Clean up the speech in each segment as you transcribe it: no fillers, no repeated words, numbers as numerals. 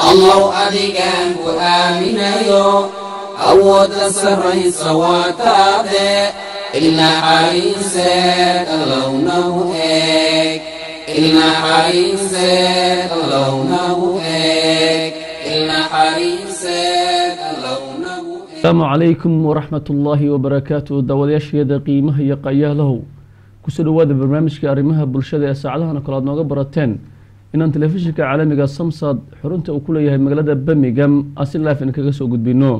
الله أديكان وآمنيو أود السرين سواتاده إلنا حريسك الله نوهيك إلنا حريسك الله نوهيك إلنا حريسك الله نوهيك. السلام عليكم ورحمة الله وبركاته. دولياش يدا قيمة يقايا له كسلوا هذا برنامج كأرمها بالشدة ساعدها نقرأ نوجا برتين إن تلفزيون كعالمي الصمصاد حرنت وكلها مجلة بمي جم أصل لا في إنك جسوا جد بينو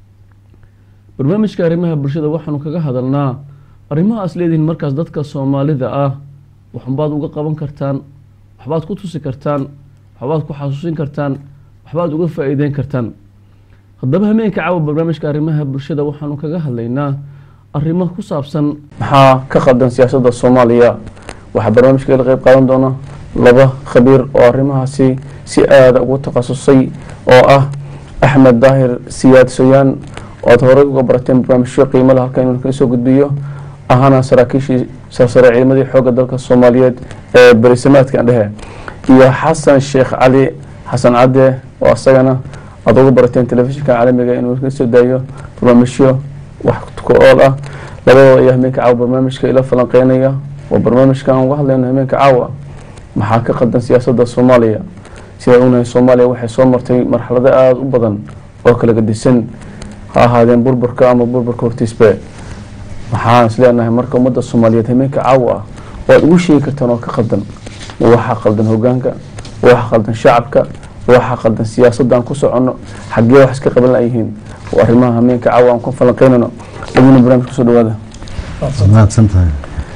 برنامج كأرمها بالشدة وحنا كجا هذلنا أرمها أصلي دين مركز ضدك الصومالي ذا وحنباد وجا قبان كرتان وحباد كتوس كرتان وحباد كحاسوسين كرتان وحباد وجا فائدين كرتان خدبها مين كعاو برنامج كأرمها بالشدة وحنا كجا هذلنا أرمها كصابسن ها كخدم سياسة الصومالية وحبرنامج كلا غيب قانون دونا لبا خبير وأرمها سي وتخصصي أو أحمد ظاهر سياد سيان وأظهر قبرتين برنامج شو قيمة لها كانوا كيسو قد بيو أهانا سراكيشي سرسرع علمي حوق الدولة الصومالية برسمات كان لها يا حسن الشيخ علي حسن عده وأصينا أظهر قبرتين تلفزيون كان عالمي كانوا كيسو دايو برنامج شو وحكتكو أولا لبا يهمك عاو برنامج كإلا فلنقينية وبرنامج كان واحد لأنه يهمك عاوة maxaa ka qadan siyaasadda Soomaaliya sida uu Soomaaliya waxay soo martay marxalado aad u badan oo kala gedisan ha ahaadeen burburka ama burburka hortiisba waxaan isleenahay marka ummadda Soomaaliyeed himeenka caawa oo ugu sheegi kartaan oo ka qadan waxa qaldan hoggaanka waxa qaldan shacabka waxa qaldan siyaasaddan ku socono xaggee wax iska qaban laayeen oo arrimaha himeenka caawa aan ku falanqeynano wadana barnaamijka soo dhawaada mahadsantahay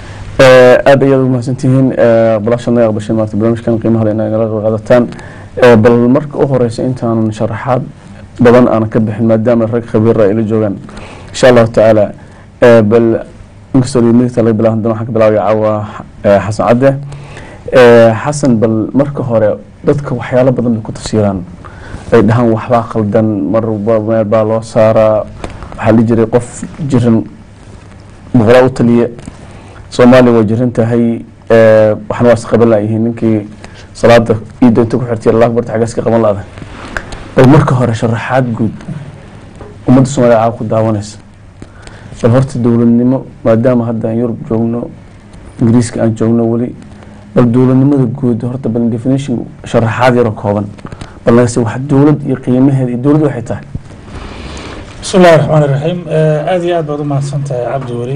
aad ayaad u mahadsantihiin balaashana aqbashay maarta barnaamijkan qiimaha leh inaad naga qaadataan bal marka u horeysa intaan sharaxaad badan aan ka bixin maadaama rag khabiir ah ila joogan insha Allah taala bal inkastoo midta la bilaabo hadana waxaan ka bilaabay caawa xasan cadde xasan bal marka hore dadka waxyaalo badan ku tafsiiraan ay dhahan waxba qaldan mar meel baa loo saaraa waxa la jiray qof jiran boqolaal taliye Soomaaliya way jirantahay waxaan waas qaban laayihiin ninkii salaada iidantu ku xirtay Allah barta xagaas ka qaban laada oo marka hore sharaxaad guud ummadda Soomaaliya ku daawanaysa bal horta dawladnimo maadaama hadda aan Yurub joogno Ingiriiska aan joogno wali bal dawladnimada guud horta bal definition sharaxaad yar oo kooban bal laga soo wax dawlad iyo qiimaheeda dawladdu waxay tahay بسم الله الرحمن الرحيم aad iyo aad baad u mahadsantahay Cabdi Wali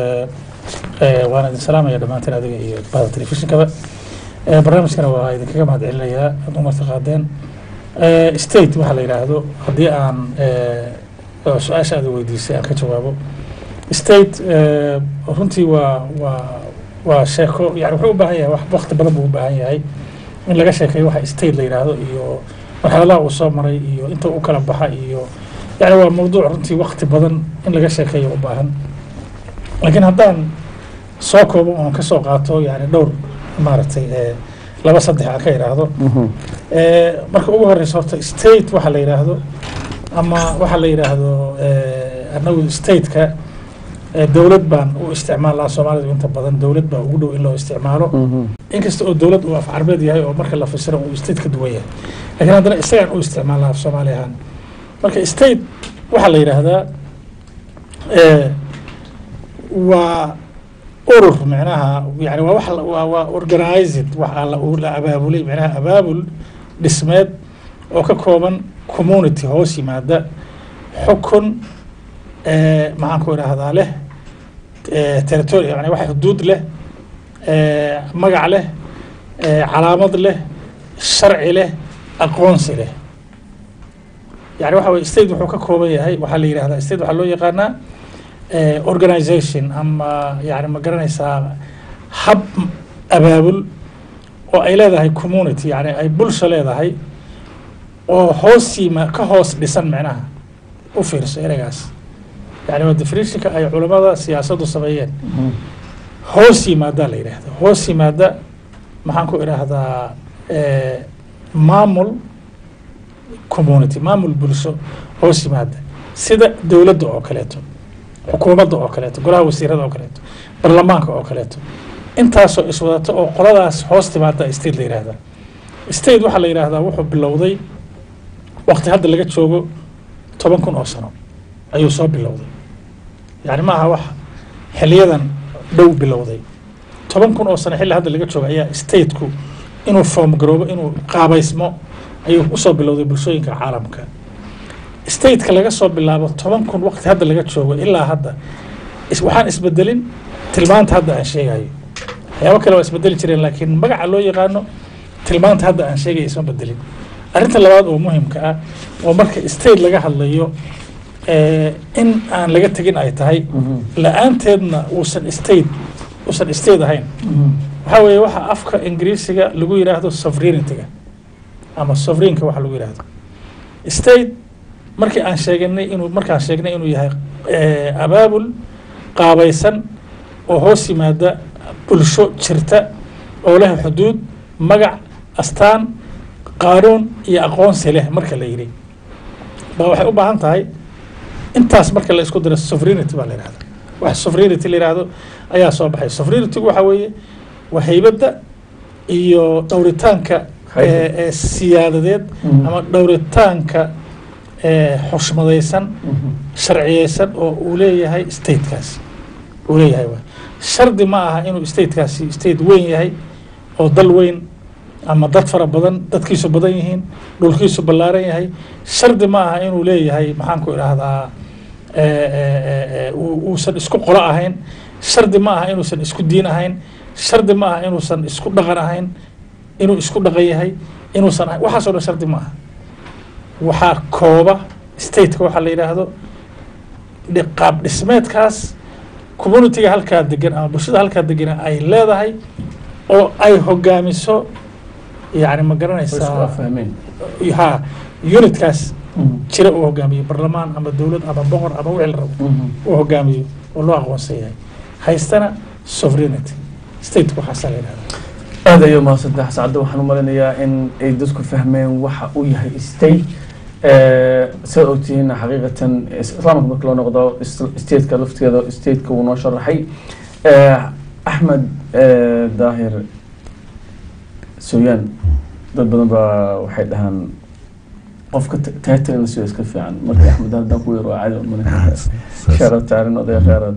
وانا السلام يا جماعه هذه بعض التلفزيون كذا برنامجنا waa idin kaga mahad celinayaa aad uma taqaadeen state waxa la yiraahdo hadii aan su'aasha aad weydiisay aan ka jawaabo state runtii waa sheeko yani wuxuu u baahan yahay wax waqti badan buu u baahan yahay in laga sheekeeyo waxa state la yiraahdo iyo marxaladaha uu soo maray iyo inta uu kala baxay iyo yani waa mowduuc runtii waqti badan in laga sheekeeyo u baahan laakiin haddaan soo koobo oon ka soo qaato yani dhowr maaragtay laba saddex aan ka yiraahdo marka ugu horeysa horta state waxa la yiraahdo ama waxa la yiraahdo anagu state-ka dawlad baan u isticmaalaa Soomaalidu inta badan dawlad baa ugu dhow in loo isticmaalo inkasta oo dawlad uu af Carabeed yahay oo marka la fasiro uu state ka duwan yahay laakiin haddana isagaan u isticmaalaa af Soomaaliyan marka state waxa la yiraahdaa waa urur macnaha yani waa wax waa organized waxa la abaabulay macnaha abaabul dhismeed oo ka kooban community hoos yimaada xukun maxaan ku yiraahdaa leh territory yani waxa xuduud leh magac leh calaamad leh sharci leh aqoonsi leh يعني waxa state wuxuu ka kooban yahay waxa la yiraahdaa state waxa loo yaqaanaa organization ama yani ma garanaysaa hab abaabul oo ay leedahay community yani ay bulsho leedahay oo hoosima ka hoos dhisan macnaha u fiirso eragaas yani waa definitionka ay culimada siyaasaddu sameeyeen hoos yimaada la yiraahdo hoos yimaada maxaan ku iraahdaa maamul community maamul bulsho hoos yimaada sida dawladda oo kaleeto xukuumadda oo kaleeto golaha wasiirada oo kaleeto baarlamaanka oo kaleeto intaasoo iswadato oo qoladaas hoos timaada state la yiraahdaa state waxa la yiraahdaa wuxuu bilowday waqti hadda laga joogo 10,000 oo sano ayuu soo bilowday yani maaha wax xiliyadan dhow bilowday 10,000 oo sano xilli hadda laga joogo ayaa stateku inuu form garoobo inuu qaabaysmo ayuu usoo bilowday bulshooyinka caalamka stateka laga soo bilaabo 10,000 waqti hadda laga joogo ilaa hadda waxaan isbedelin tilmaanta hadda aan sheegayo waxyaabo kale waa isbedeli jireen laakiin magaca loo yaqaano tilmaanta hadda aan sheegay isma bedelin arrinta labaad oo muhiimka ah oo marka state laga hadlayo in aan laga tegin ay tahay la-aanteedna uusan state ahayn waxaa weeye waxa afka ingiriisiga lagu yidhaahdo sovereignity-ga ama sovereignka waxa lagu yidhaahdo state markaan sheegnay inuu yahay abaabul qaabaysan oo hoos yimaada bulsho jirta oo leh xuduud magac astaan qaanuun iyo aqoonsi leh marka la yidhi baa waxay u baahan tahay intaas marka la isku diro sovereignty baa la yidhahda wax sovereignty la yidhaahdo ayaa soo baxay sovereignty-gu waxaa weeye waa haybadda iyo dhowritaanka siyaadadeed ama dhowritaanka xushmadaysan sharciyeysan oo uu leeyahay statekaasi uu leeyahay waay shardi ma aha inuu statekaasi state weyn yahay oo dal weyn ama dad fara badan dadkiisu badan yihiin dhulkiisu ballaaran yahay shardi ma aha inuu leeyahay maxaan ku idhaahdaa uusan isku qolo ahayn shardi ma aha inuusan isku diin ahayn shardi ma aha inuusan isku dhaqan ahayn inuu isku dhaqan yahay inuusan ahayn waxaasoo dhan shardi ma aha waxaa kooba stateka waxaa la yidhaahdo qaab dhismeedkaas communitiga halkaa degan ama bulshada halkaa degan ay leedahay oo ay hogaamiso yani ma garanaysaa ha unitkaas jira uu hogaamiyo barlamaan ama dowlad ama boqor ama wixii la rabo uu hogaamiyo oo loo aqoonsan yahay haystana sovereignty stateka waxaasaa la yidhahda aad ayuu mahadsantahay xasan cabdi waxaan u malinayaa in ay dadku fahmeen waxa uu yahay state sidaad ogtihiin xaqiiqatan islaamka marka loo noqdo stateka lafteeda stateka wuu noo sharaxay axmed daahir sooyaan dad badan baa waxay dhahaan qofka taagtagana sida iska fiican marka axmed haddaan ku yaro caadi shaarad taarin odaya kheyraad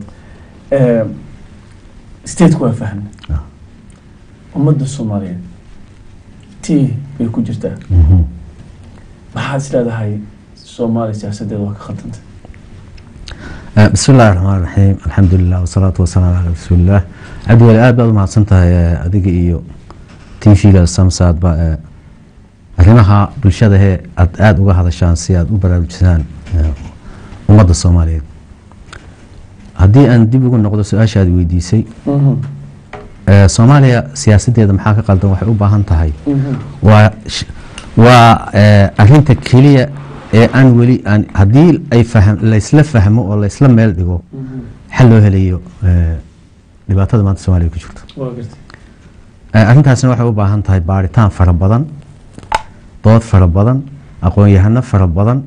stateka waa fahmay ummadda soomaaliyeed tii bay ku jirtaa maxaad is leedahay soomaaliya siyaasadeeda waa ka khaldantay بسم الله الرحمن الرحيم الحمد لله والصلاة والسلام على رسول الله عبد الولي aad baad umahadsantahay adiga iyo TV-ga Samsad ba arrimaha bulshada aad uga hadashaan si aad u baraarujisaan ummadda Soomaaliyeed haddii aan dib ugu noqdo su-aasha aad weydiisay Soomaaliya siyaasadeeda maxaa ka qaldan waxay u baahan tahay waa arrinta kaliya ee aan weli aan haddii ay la isla fahmo oo la isla meel dhigo xal loo helayo dhibaatada maanta Soomaaliya ku jirto arrintaasna waxay u baahan tahay baaritaan fara badan dood fara badan aqoon-yahano fara badan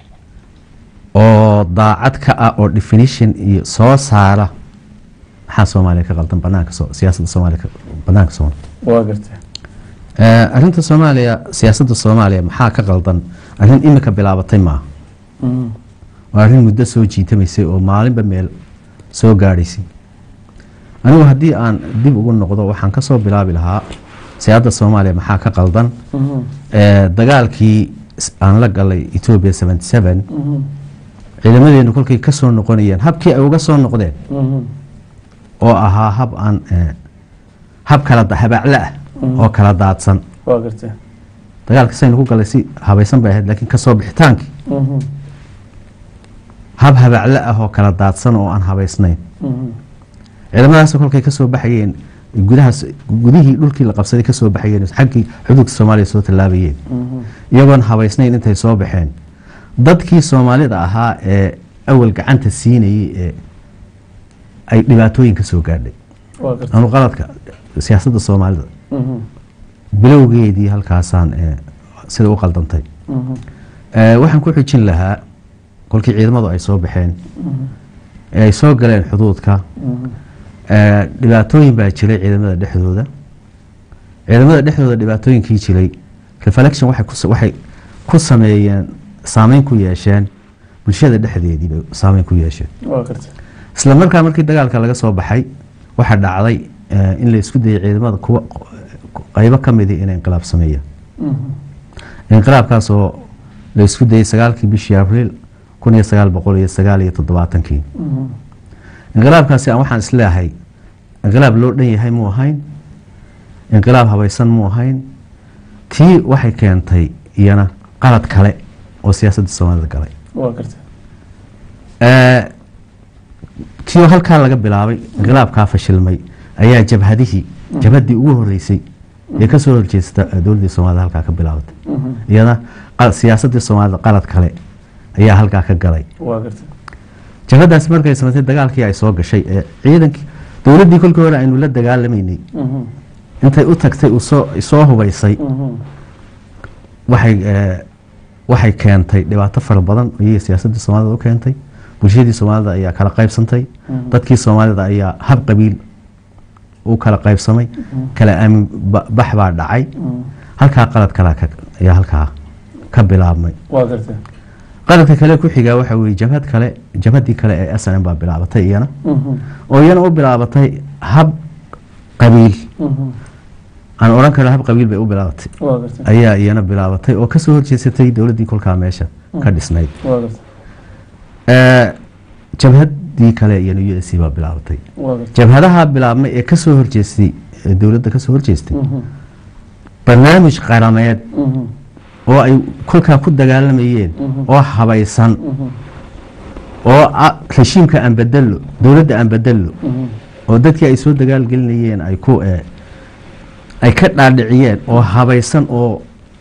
oo daacad ka ah oo definition iyo soo saara maxaa Soomaaliya ka qaldan banaanka siyaasadda Soomaaliya banaanka Soomaaliya waa gartay arrinta Soomaaliya siyaasadda Soomaaliya maxaa ka qaldan arrin imika bilaabatay ma waa arrin muddo soo jiitamaysay oo maalinba meel soo gaadhaysay anigu haddii aan dib ugu noqdo waxaan ka soo bilaabi lahaa siyaasadda Soomaaliya maxaa ka qaldan dagaalkii aan la galay Ethiopia 77 ciidamadeenu kolkay ka soo noqonayeen habkii ay uga soo noqdeen oo ahaa hab kala habacla ah oo kala daadsan waa gartay dagaalka saynu ku galay si habaysan bay ahayd laakiin ka soo bixitaankii hab habacla ah oo kala daadsan oo aan habaysnayn ciidamadaas kolkay ka soo baxayeen gudihii dhulkii la qabsaday ka soo baxayeen xaggii xuduudka Soomaaliya soo tallaabayeen iyagoon habaysnayn intay soo baxeen dadkii Soomaalida ahaa ee awal gacanta siinayay ee ay dhibaatooyin ka soo gaadhay anu qaladka siyaasadda Soomaalida bilowgeedii halkaasaan sida u qaldantay waxaan ku xijin lahaa kolkii ciidamadu ay soo baxeen ee ay soo galeen xuduudka dhibaatooyin baa jiray ciidamada dhexdooda dhibaatooyinkii jiray reflection waxay ku sameeyeen saameyn ku yeesheen bulshada dhexdeedii bay saameyn ku yeesheen waa gartay isla markaa markii dagaalka laga soo baxay waxaa dhacday in la isku dayay ciidamada kuwa qaybo ka midi inay inqilaab sameeyaan inqilaabkaasoo la isku dayay 9kii bishii abriil 1979 inqilaabkaasi aan waxaan isleeyahay inqilaab loo dhan yahay muu ahayn inqilaab habaysan muu ahayn tii waxay keentay iyana qalad kale oo siyaasadda Soomaalida galay waa gartay tii halkaa laga bilaabay inqilaabkaa fashilmay ayaa jabhaddii ugu horeysay ee ka soo horjeesta dowladda Soomaalida halkaa ka bilaabatay iyana siyaasadda Soomaalida qalad kale ayaa halkaa ka galay waa gartay jabhadaas markay samaysay dagaalkii ay soo gashay ee ciidankii dowladdii kolkii hore aynu la dagaalameynay intay u tagtay soo hubaysay waxay keentay dhibaato fara badan iyo siyaasadda Soomaalida u keentay bulshadii Soomaalida ayaa kala qaybsantay dadkii Soomaalida ayaa hab qabiil u kala qaybsamay kala aamin bax baa dhacay halkaa qalad kale ayaa halkaa ka bilaabmay waa gartay qaladka kale ku xiga waxa weeye jabhadii kale ee SNM baa bilaabatay iyana oo iyana u bilaabatay hab qabiil aan oran karo hab qabiil bay u bilaabatay waa gartay ayaa iyana bilaabatay oo ka soo horjeesatay dowladdii kolkaa meesha ka dhisnayd waa gartay jabhadii kale iyana USC baa bilaabatay waa gartay jabhadaha bilaabmay ee ka soo horjeestay dowladda ka soo horjeestay barnaamij qarameed oo ay kolkaa ku dagaalamayeen oo habaysan oo rashiimka aan bedelo dowladda aan bedelo oo dadkii ay soo dagaal gelinayeen ay ka dhaadhiciyeen oo habaysan oo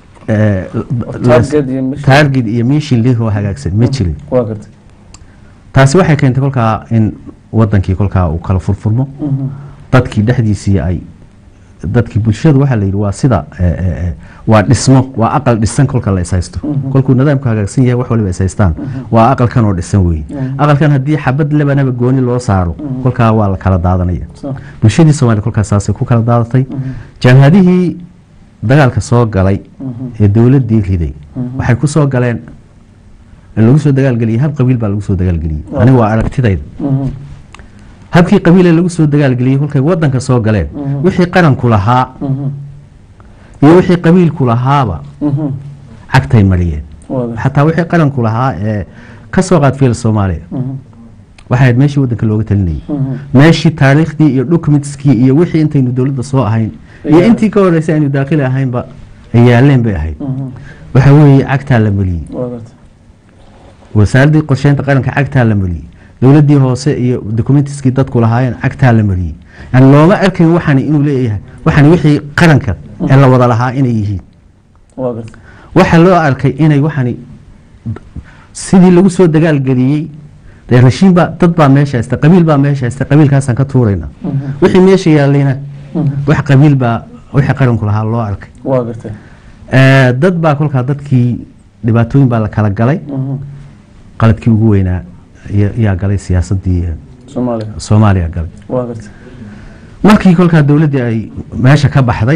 target iyo mission leh oo hagaagsan ma jirin waa gartay taasi waxay keentay kolkaa in wadankii kolkaa uu kala furfurmo dadkii dhexdiisii ay dadkii bulshadu waxa la yiri waa sida waa dhismo waa aqal dhisan kolka la isaysto kolkuu nidaamku hagaagsan yahay wax waliba isaystaan waa aqalkan oo dhisan weey aqalkan hadii xabad lebanaba gooni loo saaro kolka waa la kala daadanaya bulshadii Soomaaliya kolka saasay ku kala daadatay jabhadihii dagaalka soo galay ee dowladdii riday waxay ku soo galeen lagu soo dagaal galiyay hab qabiil baa lagu soo dagaal galiyay aniga waa aragtidayda habkii qabiilay lagu soo dagaal galiyay kolkay wadanka soo galeen wixii qaranku lahaa iyo wixii qabiilku lahaaba cagtay mariyeen xataa wixii qaranku lahaa ee ka soo qaad fiil Soomaaliya waxay meeshii wadanka looga talinayay meeshii taariikhdii iyo documentskii iyo wixii intaynu dowladda soo ahayn iyo intii ka horeysay aynu daaqil ahaynba ay yaaleen bay ahayd waxa weeye cagtaa la mariyay wasaaradii qorsheynta qaranka cagtaa la mariyay dowladdii hoose iyo documentskii dadku lahaayeen cagtaa la mariyay aan looma arkin waxani inuu leeyahay waxani wixii qaranka ee la wada lahaa inay yihiin waxa loo arkay inay waxani sidii lagu soo dagaal galiyay rashiin baa dad baa meesha haysta qabiil baa meesha haysta qabiilkaasaan ka tuurayna wixii meesha yaalayna wax qabiil baa wixii qaranku lahaa loo arkay dad baa kolkaa dadkii dhibaatooyin baa la kala galay qaladkii ugu weynaa yaa galay siyaasadii Soomaaliya galay markii kolkaa dowladdii ay meesha ka baxday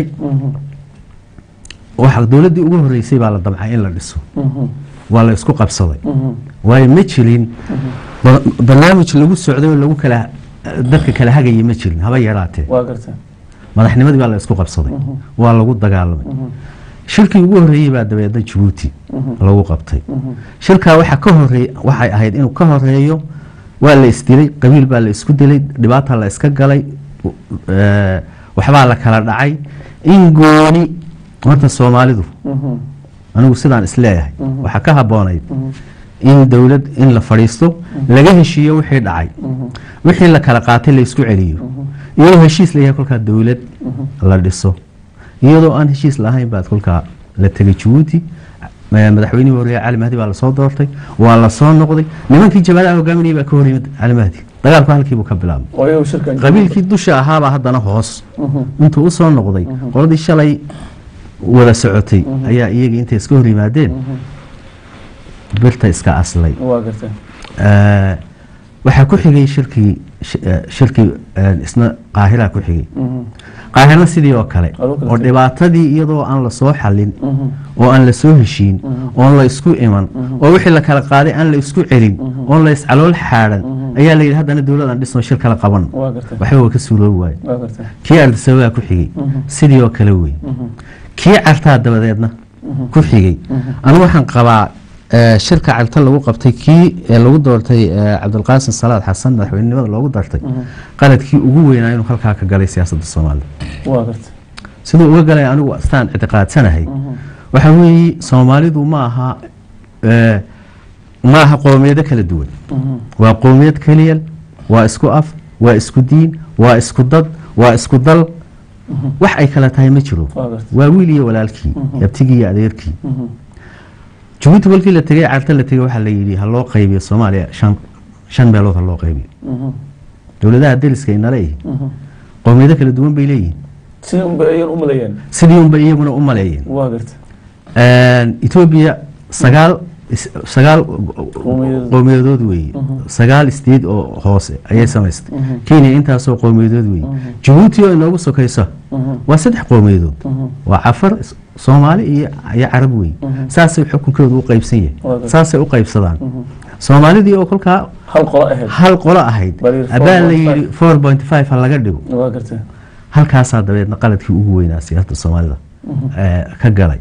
waxa dowladdii ugu horeysay baa la damcay in la dhiso waa la isku qabsaday way ma jirin barnaamij lagu socday oo lagu kala dadka kala hagayay ma jirin haba yaraatee madaxnimadii baa la isku qabsaday waa lagu dagaalamay shirkii ugu horeeyay baa dabeedna Djibouti lagu qabtay shirka waxa ka horeeyay waxay ahayd inuu ka horeeyo waa la isdilay qabiil baa la isku dilay dhibaata la iska galay waxba la kala dhacay in gooni horta Soomaalidu anigu sidaan isleeyahay waxa ka haboonayd in dawlad in la fariisto laga heshiiyo wixii dhacay wixii la kala qaatay la isku celiyo iyo heshiis la yahay kolka dawlad la dhiso iyadoo aan heshiis lahayn baad kolka la tagay Djibouti madaxweynaha hore Ali Mahdi baa la soo doortay waa la soo noqday nimankii jabhadaha hogaaminayay baa ka hor yimid Ali Mahdi dagaalku halkii buu ka bilaabay qabiilkii dusha ahaaba haddana hoos intuu u soo noqday qoladii shalay wada socotay ayaa iyaga intay iska hor yimaadeen birta iska aslay waxa ku xigay shirkii isna Qaahira ku xigay qaahirna sidii oo kale oo dhibaatadii iyadoo aan la soo xalin oo aan la soo heshiin oon la isku iman oo wixii la kala qaaday aan la isku celin oon la iscalool xaaran ayaa la yidhi haddana dowladaan dhisno shir kala qaban waxba waa ka suuroobi waaye kii ardisababaa ku xigay sidii oo kale wey kii cartaa dabadeedna ku xigay anu waxaan qabaa shirka carta lagu qabtay kii lagu doortay cabdulqaasim salaad xasan madaxweynenimada loogu dartay qaladkii ugu weynaa inuu halkaa ka galay siyaasadda soomaalida siduu uga galay anigu astaan ictiqaadsanahay waxa weeye soomaalidu ma aha qoomiyado kala duwan waa qoomiyad keliya waa isku af waa isku diin waa isku dad waa isku dal wax ay kala tahay ma jiro waa wiil iyo walaalkii abtigii iyo adeerkii jabuuti kolkii la tegay carta la tegay waxaa la yidhi ha loo qaybiyo soomaaliya shan meelood ha loo qaybiyo dowladaha deriska inala ihi qoomiyado kala duwan bay leeyihiin sidii unbay iyaguna u maleeyeen etoobiya sagaal qowmiyadood weeye 9 state oo hoose ayay samaystay Kenya intaasoo qowmiyadood weeye Djibouti oo inoogu sokayso waa 3 qowmiyadood waa Afar Soomaali iyo Carab weeye saasay xukunkoodu u qaybsan yahay saasay u qaybsadaan Soomaalidii oo kolka hal qolo ahayd abaan la yiri 4.5 laga dhigo halkaas dabeedna qaladkii ugu weynaa siyaasadda Soomaalida ka galay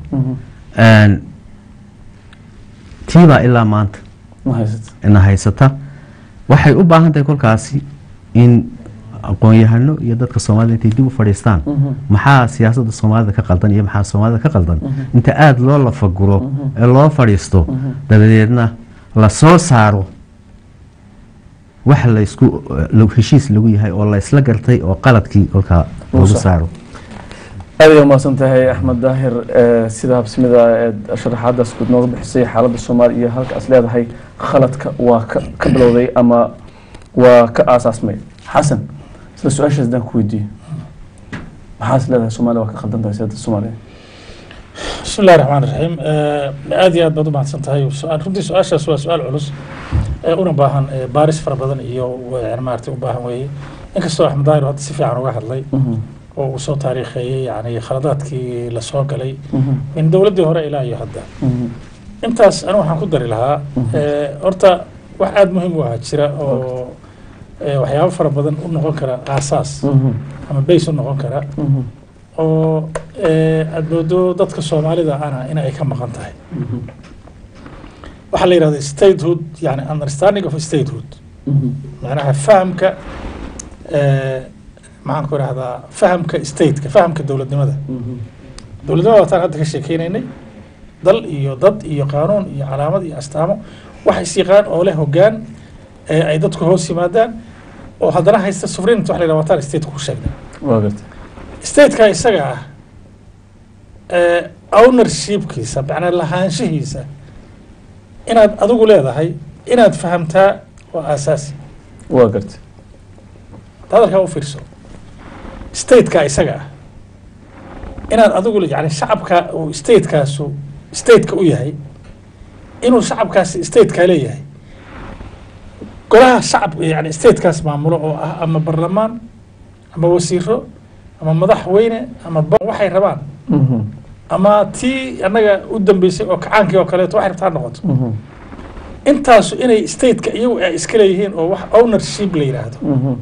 tiiba ilaa maanta ma haysata waxay u baahan tahay kolkaasi in aqoon-yahano iyo dadka Soomaalida intay dib u fadhiistaan maxaa siyaasadda Soomaalida ka qaldan iyo maxaa Soomaalida ka qaldan inta aad loo la faguro ee loo fadhiisto dabadeedna la soo saaro wax la isku heshiis lagu yahay oo la isla gartay oo qaladkii kolka lagu saaro أيوة ما سنتهي أحمد داهر سيدها بسميدا شرحات سكوت نوض بحسي حالة الصومالية هالك أصلها هي خلط وكبلوذي أما وكأساس مي حسن السؤال شو زدان كويدي حاسس لها الصومالية وكخدم بسيادة الصومالية بسم الله الرحمن الرحيم آدي بدو ما سنتهي سؤال ردي سؤال سؤال علوس أنا باهن باريس فربضن إيو يعني مارتي وباهن وي إنك الصراحة أحمد داهر هذا سيفي عن واحد لي وصو تاريخي يعني خلطاتكي لسوق لي من دولتي هورا إلى هدا intaas anu waxaan ku dari lahaa horta wax aad muhiim u ah jira oo waxyaabo fara badan u noqon kara aasaas ama base u noqon kara oo aad moodo dadka Soomaalida ana in ay ka maqan tahay waxa la yiraahdo statehood yani understanding of statehood macnaha fahamka maxaan ku raahdaa fahamka state-ka fahamka dawladnimada dawladnimada taan hadda ka sheekeynay dal iyo dad iyo qaanuun iyo calaamad iyo astaamo wax isiyaqaan oo leh hoggaan ay dadku hoos yimaadaan oo haddana haysta sovereignty wax la yiraahdo taan state ku sheegna state-ka isaga ah ownership-kiisa macna lahaanshihiisa inaad adigu leedahay inaad fahamtaa waa aasaasi waa gartay hadalka u fiirso state-ka isaga ah inaad adigu yani shacabka oo state-kaasu state-ka u yahay inuu shacabkaasi state-ka leeyahay golaha shacab yani state-kaas maamulo oo ah ama barlamaan ama wasiiro ama madaxweyne ama waxay rabaan ama tii annaga u dambeysay oo kacaankii oo kaleeto waxay rabtaa noqoto intaasu inay state-ka iyagu ay iska leeyihiin oo wax ownership la yiraahdo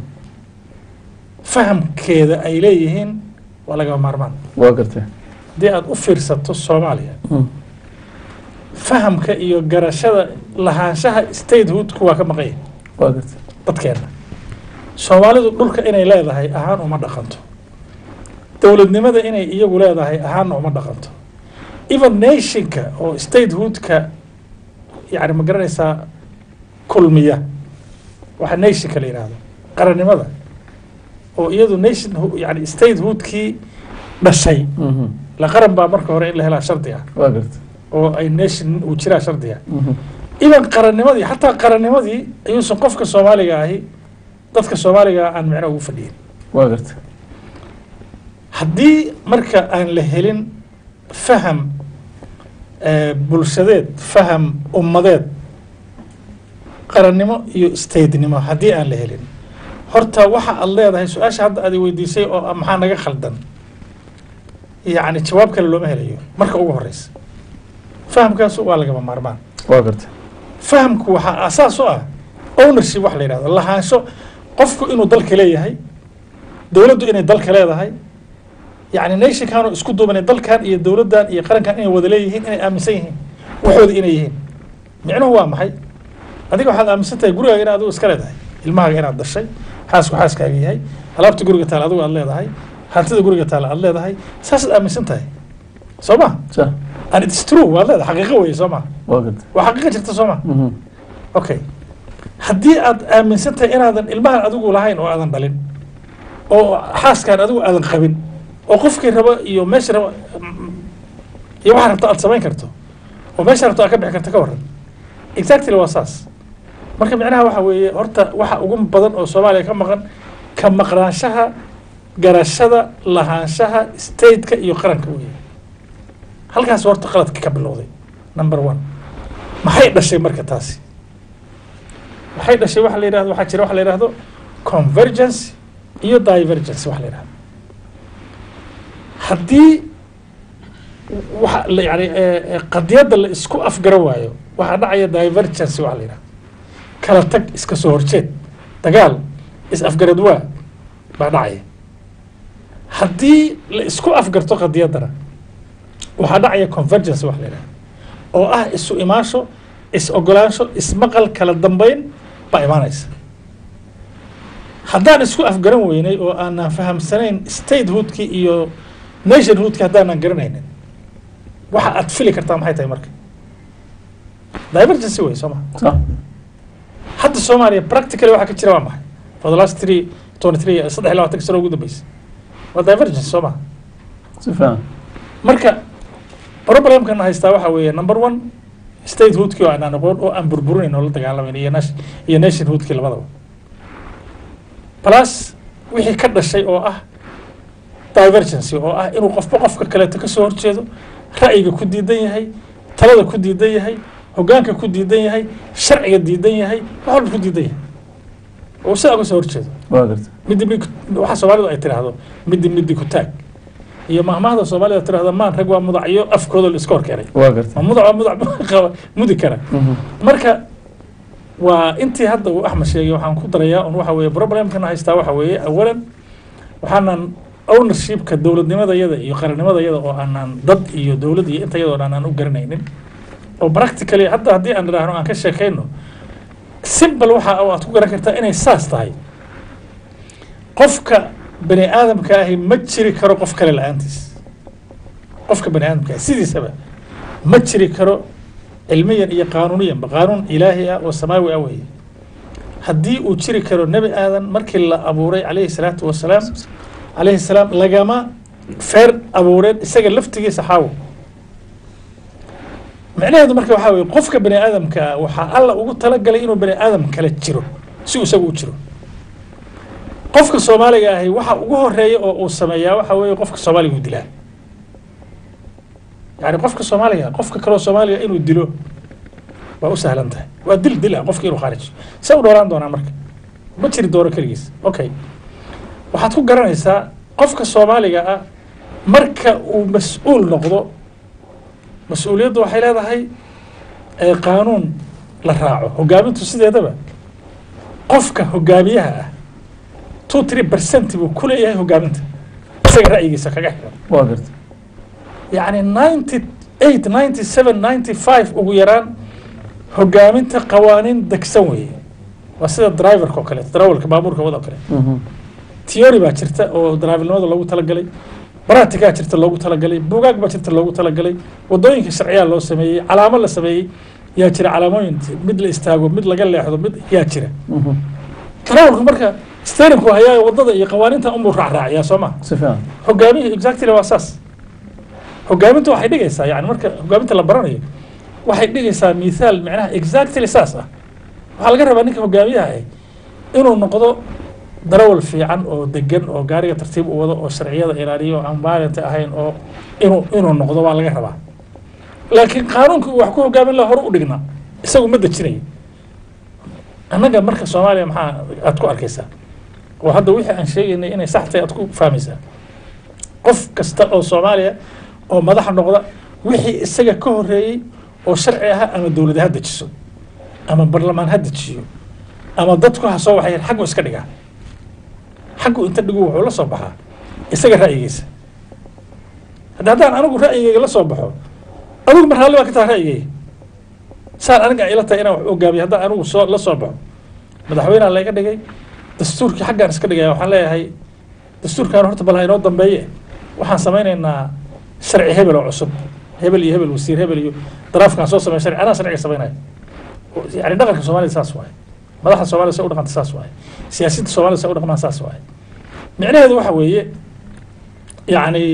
fahamkeeda ay leeyihiin waa laga maarmaan waa gartay haddii aad u fiirsato Soomaaliya fahamka iyo garashada lahaanshaha statehood kuwa ka maqan waa gartay dadkeena Soomaalidu dhulka inay leedahay ahaan uma dhaqanto dawladnimada inay iyagu leedahay ahaan uma dhaqanto even nationka oo statehoodka yani ma garanaysaa kulmiya waxa nationka la yiraahdo qarannimada oo iyadu nation yani statehoodkii dhashay la qaran baa marka hore in la helaa shardi ah waa gartay oo ay nation uu jiraa shardi ah idan qarannimadii xataa qarannimadii ayuusan qofka Soomaaliga ahi dadka Soomaaliga aan macna ugu fadhiyin waa gartay haddii marka aan la helin faham bulshadeed faham ummadeed qarannimo iyo statenimo haddii aan la helin horta waxa aad leedahay su-aasha hadda aad weydiisay oo maxaa naga khaldan yacni jawaab kale looma helayo marka ugu horeysa fahamkaasu waa lagama maarmaan waa garta fahamku waxaa asaas u ah ownership wax la yidhahdo lahaansho qofku inuu dalka leeyahay dowladdu inay dalka leedahay yacni nationkaanu isku duubanay dalkan iyo dowladdan iyo qarankan inay wada leeyihiin inay aaminsan yihiin waxooda inay yihiin micnuhu waa maxay adiga waxaad aaminsan tahay gurigaaga inaad adigu iska leedahay ilmahaaga inaad dhashay xaasku xaaskaaga yahay alaabta guriga taala adigu aad leedahay hantida guriga taala aad leedahay saasaad aaminsan tahay soo ma and it's true waad leedahay xaqiiqo weeye soo ma waa garta waa xaqiiqo jirta soo ma okay haddii aad aaminsan tahay inaadan ilmahan adigu lahayn oo aadan dhalin oo xaaskaan adigu aadan qabin oo qofkii rabo iyo meesha rabo iyo waxaa rabto aad samayn karto oo meesha rabto aad ka bixi karto ka waran exactly waa saas marka micnaha waxa weeye horta waxa ugu badan oo soomaaliya ka maqan ka maqnaanshaha garashada lahaanshaha stateka iyo qaranka weeye halkaas horta qaladka ka bilowday number one maxay dhashay marka taasi waxay dhashay waxa la yidhahdo waxaa jira waxa la yidhahdo convergence iyo divergence waxa la yidhahdo haddii waxa yani qadiyadda la isku afgara waayo waxaa dhacaya divergence waxa la yidhahdo kala tag iska soo horjeed dagaal is afgarad waa baa dhacaya haddii la isku afgarto qadiyaddana waxaa dhacaya convergence waxa la yidhahdo oo ah isu imaansho is ogolaansho ismaqal kala dambeyn baa imaanaysa haddaan isku afgaran weynay oo aanan fahamsanayn statehoodkii iyo nationhoodkii haddaanan garanaynin waxa aad fili kartaa maxay tahay marka divergency wey soo ma hadda soomaaliya practically waxaa ka jira waa maxay for the last 23 sano ugu dambeysay waa divergency soo ma si fiican marka problemkana haystaa waxa weeye number one statehoodkii oo aanan aqoon oo aan burburinayn oo la dagaalamayn iyo nationhoodkii labadaba plus wixii ka dhashay oo ah divergency oo ah inuu qofba qofka kaleeto ka soo horjeedo ra'yiga ku diidan yahay talada ku diidan yahay hoggaanka ku diidan yahay sharciga diidan yahay wax walba ku diidan yahay oo sidaa uga soo horjeedo waa garta waxa soomaalidu ay tiraahdo midi ku taag iyo mahmahda soomaalida tirahda maan rag waa mudacyo afkooda la iska hor keenay waa garta ma mudac waa mudac mudi kara marka waa intii hadda uu axmed sheegay waxaan ku darayaa un waxa weeye problemkana haystaa waxa weeye awalan waxaanan ownershipka dowladnimada yada iyo qarannimada yada oo aanan dad iyo dowlad iyo inta yadoo aanan u garanaynin oo practically hadda haddii aan idhaahno aan ka sheekayno simple waxa aad ku garan kartaa inay saas tahay qofka bani aadamka ahi ma jiri karo qof kale la-aantiis qofka bani aadamka ahi sidiisaba ma jiri karo cilmiyan iyo qaanuuniyanba qaanuun ilaahi ah oo samaawi ah weeye haddii uu jiri karo nebi aadan markii la abuuray calayhi salaatu wasalaam calayhi salaam lagama feer abuureen isaga laftigiisa xaawo micnaheedu marka waxaa weye qofka bani aadamka ah waxaa alla ugu talagalay inuu bani aadam kale jiro si uu isaga u jiro qofka soomaaliga ahi waxa ugu horeeya oo uu sameeyaa waxa weeye qofka soomaaliga uu dilaa yani qofka soomaaliga qofka kaloo soomaaliga inuu dilo waa u sahlan tahay waa dil ah qofka inuu khaarijo se u dhoolaan doonaa marka ma jiri doono keligiis okay waxaad ku garanaysaa qofka soomaaliga ah marka uu mas-uul noqdo mas-uuliyaddu waxay leedahay qaanuun la raaco hogaamintu sideedaba qofka hogaamiyaha ah 2-3% buu ku leeyahay hogaaminta isaga ra'yigiisa kaga xiran waa garta yacni 98 97 95 ugu yaraan hogaaminta qawaaniin degsan weeye waa sida driverka oo kale darawalka baabuurka wada oo kale theory baa jirta oo daraavilnimada loogu talagalay baratigaa jirta loogu talagalay buugaag baa jirta loogu talagalay wadooyinka sharciyaa loo sameeyey calaamo la sameeyey yaa jira calaamooyin mid la istaago mid laga leexdo mid yaa jira darawalku marka steerinku hayaa wadada iyo qawaaniinta unbuu raacraaciyaa soo ma si fiican hogaamiyihii exactly waa saas hogaaminta waxay dhigaysaa yani marka hogaaminta la baranayo waxay dhigaysaa mithaal micnaha exactly saas ah waxaa laga rabaa ninka hogaamiyaha ah inuu noqdo darawal fiican oo degan oo gaariga tartiib u wado oo sharciyada ilaaliyo oo aan maalinta ahayn oo inuu noqdo waa laga rabaa laakiin qaanuunka uu wax ku hogaamin laha hore u dhigna isagu ma dejinayo annaga marka soomaaliya maxaa aad ku arkaysaa oo hadda wixii aan sheegaynay inay sax tahay aad ku fahmaysaa qof kasta oo Soomaaliya oo madax noqda wixii isaga ka horeeyay oo sharci ah ama dawlad ha dejiso ama barlamaan ha dejiyo ama dadku ha soo waxay xaq iska dhigaa xaq inta dhigo wuxuu la soo baxaa isaga ra'yigiisa haddaan anigu ra'yigayga la soo baxo adigu mar hal waa ka tahay ra'yigayga saan aniga ila tahay inaan wax ogaabiyo haddaan anigu soo la soo baxo madaxweynaha laga dhigay dastuurkii xaggaan iska dhigaya waxaan leeyahay dastuurkaan horta bal ha inoo dambeeye waxaan samaynaynaa sharci hebel oo cusub hebel iyo hebel wasiir hebel iyo daraafkaan soo sameeya sharci anaa sharciga samaynaya yani dhaqanka Soomaalida saas waaye madaxda Soomaalida soo dhaqanta saas waaye siyaasadda Soomaalida soo dhaqmaan saas waaye micnaheedu waxa weeye yani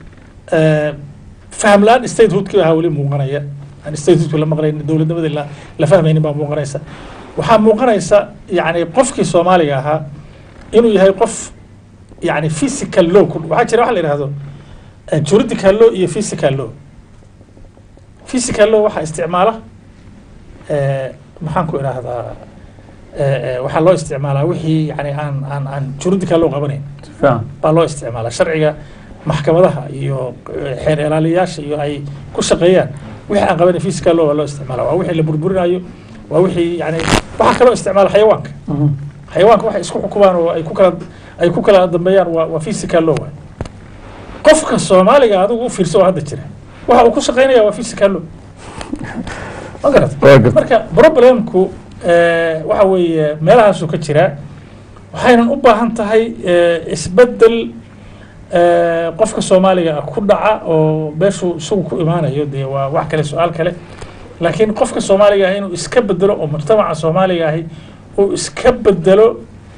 faham laan statehoodkii ahaa weli muuqanaya aan statehoodkii la maqlayn dowladnimadii la fahmaynin baa muuqanaysa waxaa muuqanaysa yani qofkii Soomaaliga ahaa inuu yahay qof يعني physical law waxaa jira waxa la yiraahdo juridical law iyo physical law physical law waxa isticmaala maxaan ku iraahdaa waxa loo isticmaalaa wixii yani aan juridical law qabanayn baa loo isticmaalaa sharciga maxkamadaha iyo xeer ilaaliyaasha iyo ay ku shaqeeyaan wixii aan qabanayn physical law loo isticmaalaa waa wixii la burburinayo waa wixii yani waxa kale oo isticmaala xayawaanka xayawaanka waxa isku xukumaan oo ay ku kala dambeeyaan waa physical law qofka Soomaaliga adigu u fiirso hadda jira waxa uu ku shaqeynaya waa physical law marka problemku waxa weeye meelahaas uu ka jira waxaynan u baahan tahay isbedel qofka Soomaaliga ku dhaca oo beeshu isugu ku imaanayo de waa wax kale su'aal kale laakiin qofka Soomaaliga inuu iska bedelo oo mujtamaca Soomaaliga ah uu iska bedelo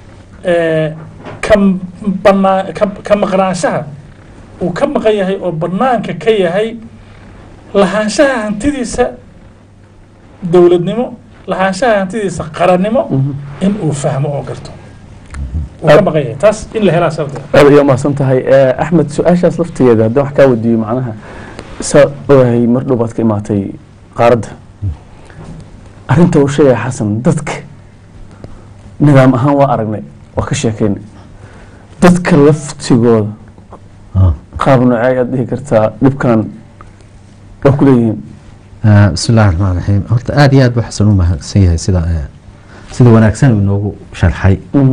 ka maqnaanshaha uu ka maqan yahay oo banaanka ka yahay lahaanshaha hantidiisa dowladnimo lahaanshaha hantidiisa qarannimo in uu fahmo oo garto uu ka maqan yahay taas in la helaa sababta aad iyo maasan tahay Axmed su'aashaas laftigeeda haddii wax ka wadiyo macnaha sawahay mar dhowaad ka imaatay qaaradda arrinta uu sheegay Xasan dadka nidaam ahaan waa aragnay waa ka sheekeynay dadka laftigooda qaab noocay aad dhihi kartaa dhibkan waa ku leeyihiin bismillaahi raxmaani raxiim horta aad iyo aad buu Xasan u mahadsan yahay sida wanaagsan uu noogu sharxay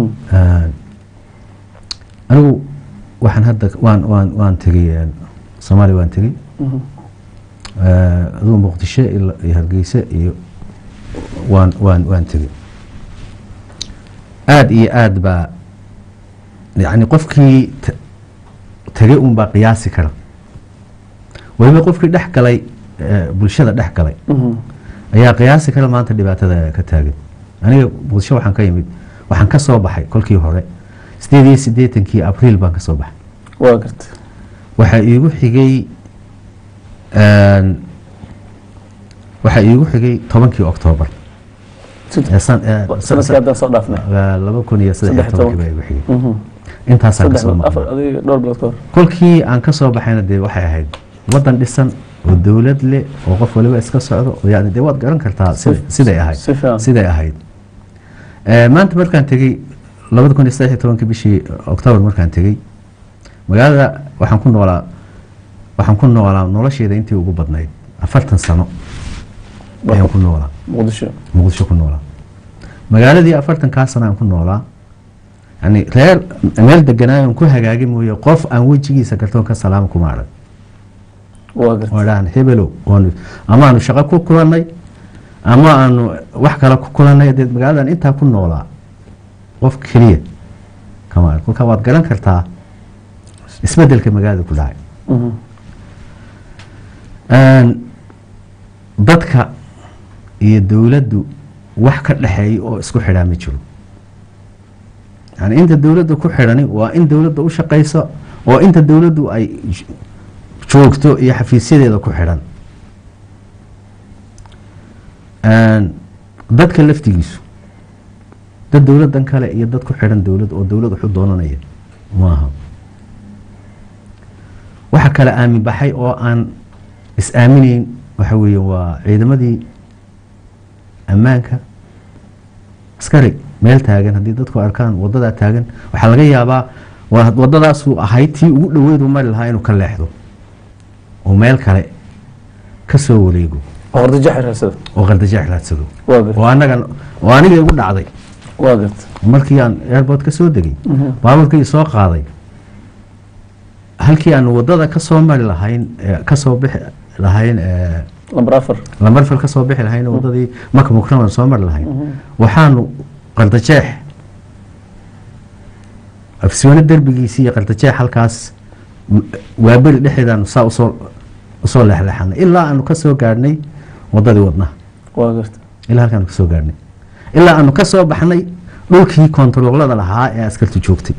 anigu waxaan hadda waan tegay Soomaaliya waan tegay aduu Muqdisho iyo Hargeysa iyo waan tegay aad iyo aad baa يعني قفكي تجيء باقياسي كلا وهم قفكي دحكلي بالشدة دحكلي أيها قياسي كلا ما أنت اللي بعتذا كتاجد أنا بوشوا وحن كيمد وحن كصباحي كل كي هراء سديت كي أبريل بان كصباح وقت وحيجوا حجي وحيجوا حجي 8 كي أكتوبر سنة كذا صدفنا لما كنا يصدق 8 كي بيجي intaas aan kasoo baxay kulkii aan ka soo baxayna de waxay ahayd wadan dhisan oo dawlad leh oo qof waliba iska socdo oo yaani de waad garan kartaa siday ahayd maanta markaan tagay 2013 bishii Oktoobar markaan tagay magaalada waxaan ku noolaa nolosheeda intii ugu badnayd 40 sano ayaan ku noolaa Muqdisho ku noolaa magaaladii 40 ka sano aan ku noolaa يعني غير ميل دغنايون كو هغاغي مويه قف ان وجيgiisa kartoon ka salaam kuma arag waan hebelo ama aanu shaqo ku kulanay ama aanu wax kale ku kulanay dad magaaladan inta ku noolaa qof kaliya kama kulka waad garan kartaa isbedelka magaalada ku dhacay dadka iyo dawladdu wax ka dhaxeeyay oo isku xidhaamay jiro يعني أنت الدولة كل حراني وإن الدولة وش قيسة وأنت الدولة أي شوكتو يحفي سيدة كل حران ضد كلفت يسو ضد الدولة دن كلا يضد كل حران دولة والدولة حد دونا نية ماها وحكى لآمن بحي أو أن إسآمنين وحوي وعيد مدي أمانك سكري meel taagan haddii dadku arkaan wadadaa taagan waxaa laga yaabaa wadadaasuu ahayd tii ugu dhaweedu mari lahaa inuu ka leexdo oo meel kale ka soo wareego oo qardajeex raadsado oo qardajeex raadsado waa gartay oo aniga igu dhacday waa gartay markii aan airport ka soo degay baabuurkii soo qaaday halkii aan wadada ka soo mari lahayn ka soo bixi lahayn lambar afar ka soo bixi lahayn wadadii Maka Mukarrama soo mari lahayn waxaanu qardajeex afsiwana darbigiisii iyo qardajeex halkaas waa bari dhexdeedaan saa usoo leexleexanay ilaa aanu ka soo gaadhnay wadadii wadnaha waa gartay ilaa halkaanu ka soo gaadhnay ilaa aanu ka soo baxnay dhulkii kontaroolada lahaa ee askartu joogtay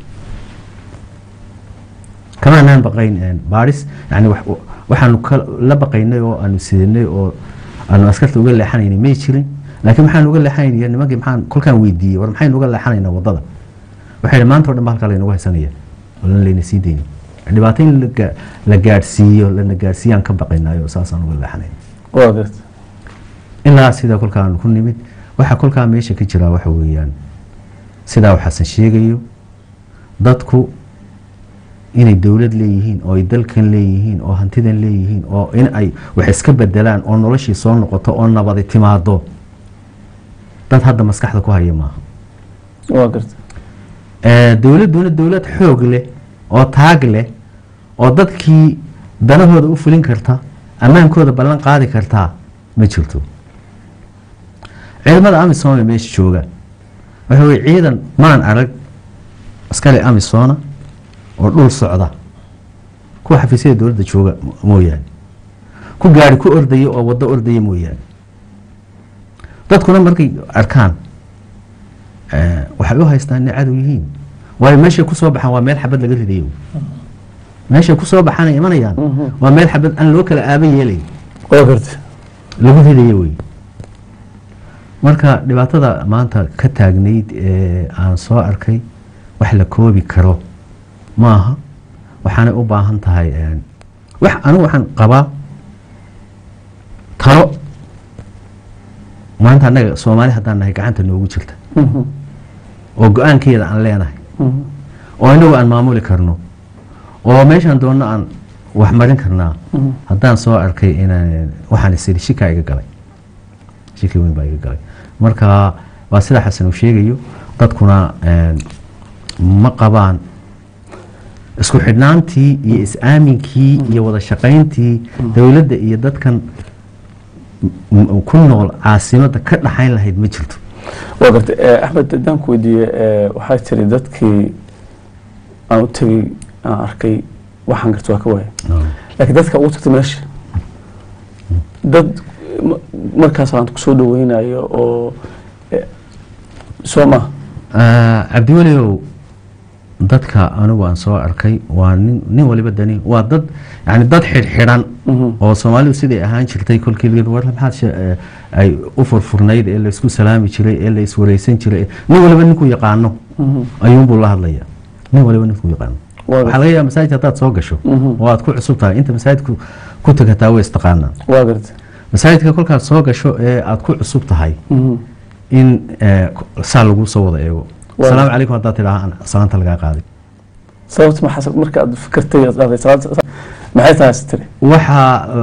kamaanaan baqayn baaris yani waxaanu la baqaynay oo aanu sidinay oo aanu askarta uga leexanaynay may jirin laakiin maxaan uga leexanaynay nimankii maxaan kolkaan weydiiyey war maxaynu uga leexanaynaa wadada waxay maanta oo dhan halkaa laynagu haysanaya oo lan layna sii daynin dhibaato in la gaadhsiiyo lana gaadhsiiyaan ka baqaynayo saasaan uga leexanayn waa gartay ilaa sidaa kolkaan ku nimid waxa kolkaa meesha ka jira waxa weeyaan sidaa waxaasan sheegayo dadku inay dowlad leeyihiin oo ay dalkan leeyihiin oo hantidan leeyihiin oo in ay wax iska bedelaan oo noloshii soo noqoto oo nabadi timaado dad hadda maskaxda ku haya maaha waa gartay dowladduna dowlad xoog leh oo taag leh oo dadkii danahooda u fulin karta ammaankooda ballan qaadi kartaa ma jirto ciidamada amisom ee meesha jooga waxa weye ciidan maan arag askari amisona oo dhul socda kuwa xafiisyada dowladda jooga mooyaane ku gaari ku ordaya oo waddo ordaya mooyaane dadkuna markay arkaan waxay u haystaan inay cadow yihiin waayo meeshay kusoo baxaan waa meel xabad laga ridayo meeshay kusoo baxaan ay imanayaan waa meel xabad aan loo kala aaban yeelay waa gartay lagu ridayo wey marka dhibaatada maanta ka taagnayd ee aan soo arkay wax la koobi karo maaha waxaanay u baahan tahay anigu waxaan qabaa talo maanta annaga soomaali haddaan nahay gacanta noogu jirta oo go-aankeeda aan leenahay oo inagu aan maamuli karno oo meeshaan doonno aan wax marin karnaa haddaan soo arkay inaan waxaan isiri shika iga galay shiki weyn baa iga galay marka waa sida xasan uu sheegayo dadkuna ma qabaan isku xidhnaantii iyo is-aaminkii iyo wada shaqayntii dowladda iyo dadkan ku nool caasimadda ka dhaxayn lahayd ma jirto waa gartay axmed haddaan ku weydiiye waxaa tiri dadkii aan u tegey aan arkay waxaan garta waa ka waaya laakiin dadka ugu tagtay meesha dad markaas aan kusoo dhaweynayo oo soo maha cabdiweliow dadka anigu aan soo arkay waa nin waliba dani waa dad yani dad xidhxidhan oo soomaalidu siday ahaan jirtay kolkii war maxaad ay u furfurnayd ee laysku salaami jiray ee la iswareysan jiray nin waliba ninkuu yaqaano ayuunbuu la hadlaya nin waliba ninkuu yaqaano waxaa laga yaaba masaajid haddaad soo gasho oo aad ku cusub tahay inta masaajidku ku tagataa way istaqaanaa waa gartay masaajidka kolkaad soo gasho ee aad ku cusub tahay in saa lagu soo wada eego السلام عليكم هذا ترى سلامة لقى قاضي صوت ما حسب مركز فكرتي ما حيث هاستري وحا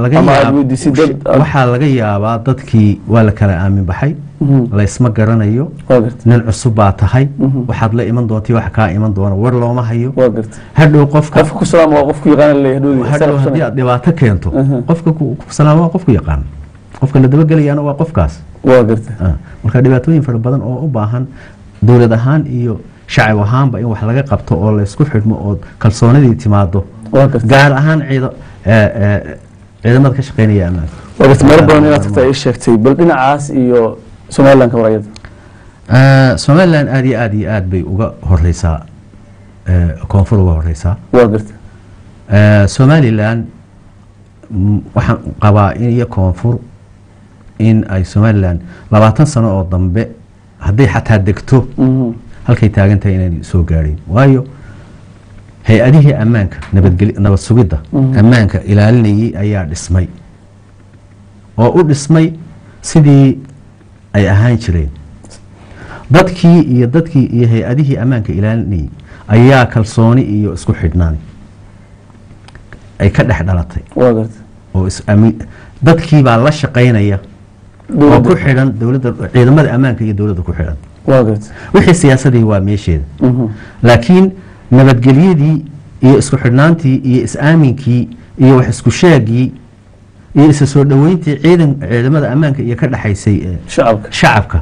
لقى يابا dadkii waa la kala aamin baxay la isma garanayo nin cusub baa tahay waxaad la iman doontii wax ka iman doona war looma hayo hadhow qofka ku salaam waa qofku yaqaan leeyahay hadhow hadii aad dhibaato keento qofka ku salaam waa qofku yaqaan qofka la dabagelayana waa qofkaas waa gartay marka dhibaatooyin fara badan oo u baahan dowlad ahaan iyo shacab ahaanba in wax laga qabto oo la isku xidhmo oo kalsoonidii timaado gaar ahaan ciidamada ka shaqeynaya ammaanka waa gartay meel badan inaad tagtay ay sheegtay bal dhinacaas iyo Somaliland ka warayada Somaliland aad iyo aad bay uga horeysaa koonfur uga horeysaa waa gartay Somaliland waxaan qabaa in iyo koonfur in ay Somaliland 20 sano oo dambe hadday xataa degto halkay taagan tahay inay soo gaareen waayo hay-adihii ammaanka nabad sugidda ammaanka ilaalinayay ayaa dhismay oo u dhismay sidii ay ahaan jireen dadkii iyo hay-adihii ammaanka ilaalinayay ayaa kalsooni iyo isku xidhnaan ay ka dhex dhalatay oo dadkii baa la shaqaynaya oo ku xidhan dowladda ciidamada ammaanka iyo dowladda ku xidhan wixii siyaasadii waa meesheeda laakiin nabadgelyadii iyo isku xidhnaantii iyo is-aaminkii iyo wax isku sheegii iyo isa soo dhoweyntii ciidamada ammaanka iyo ka dhexaysay shacabka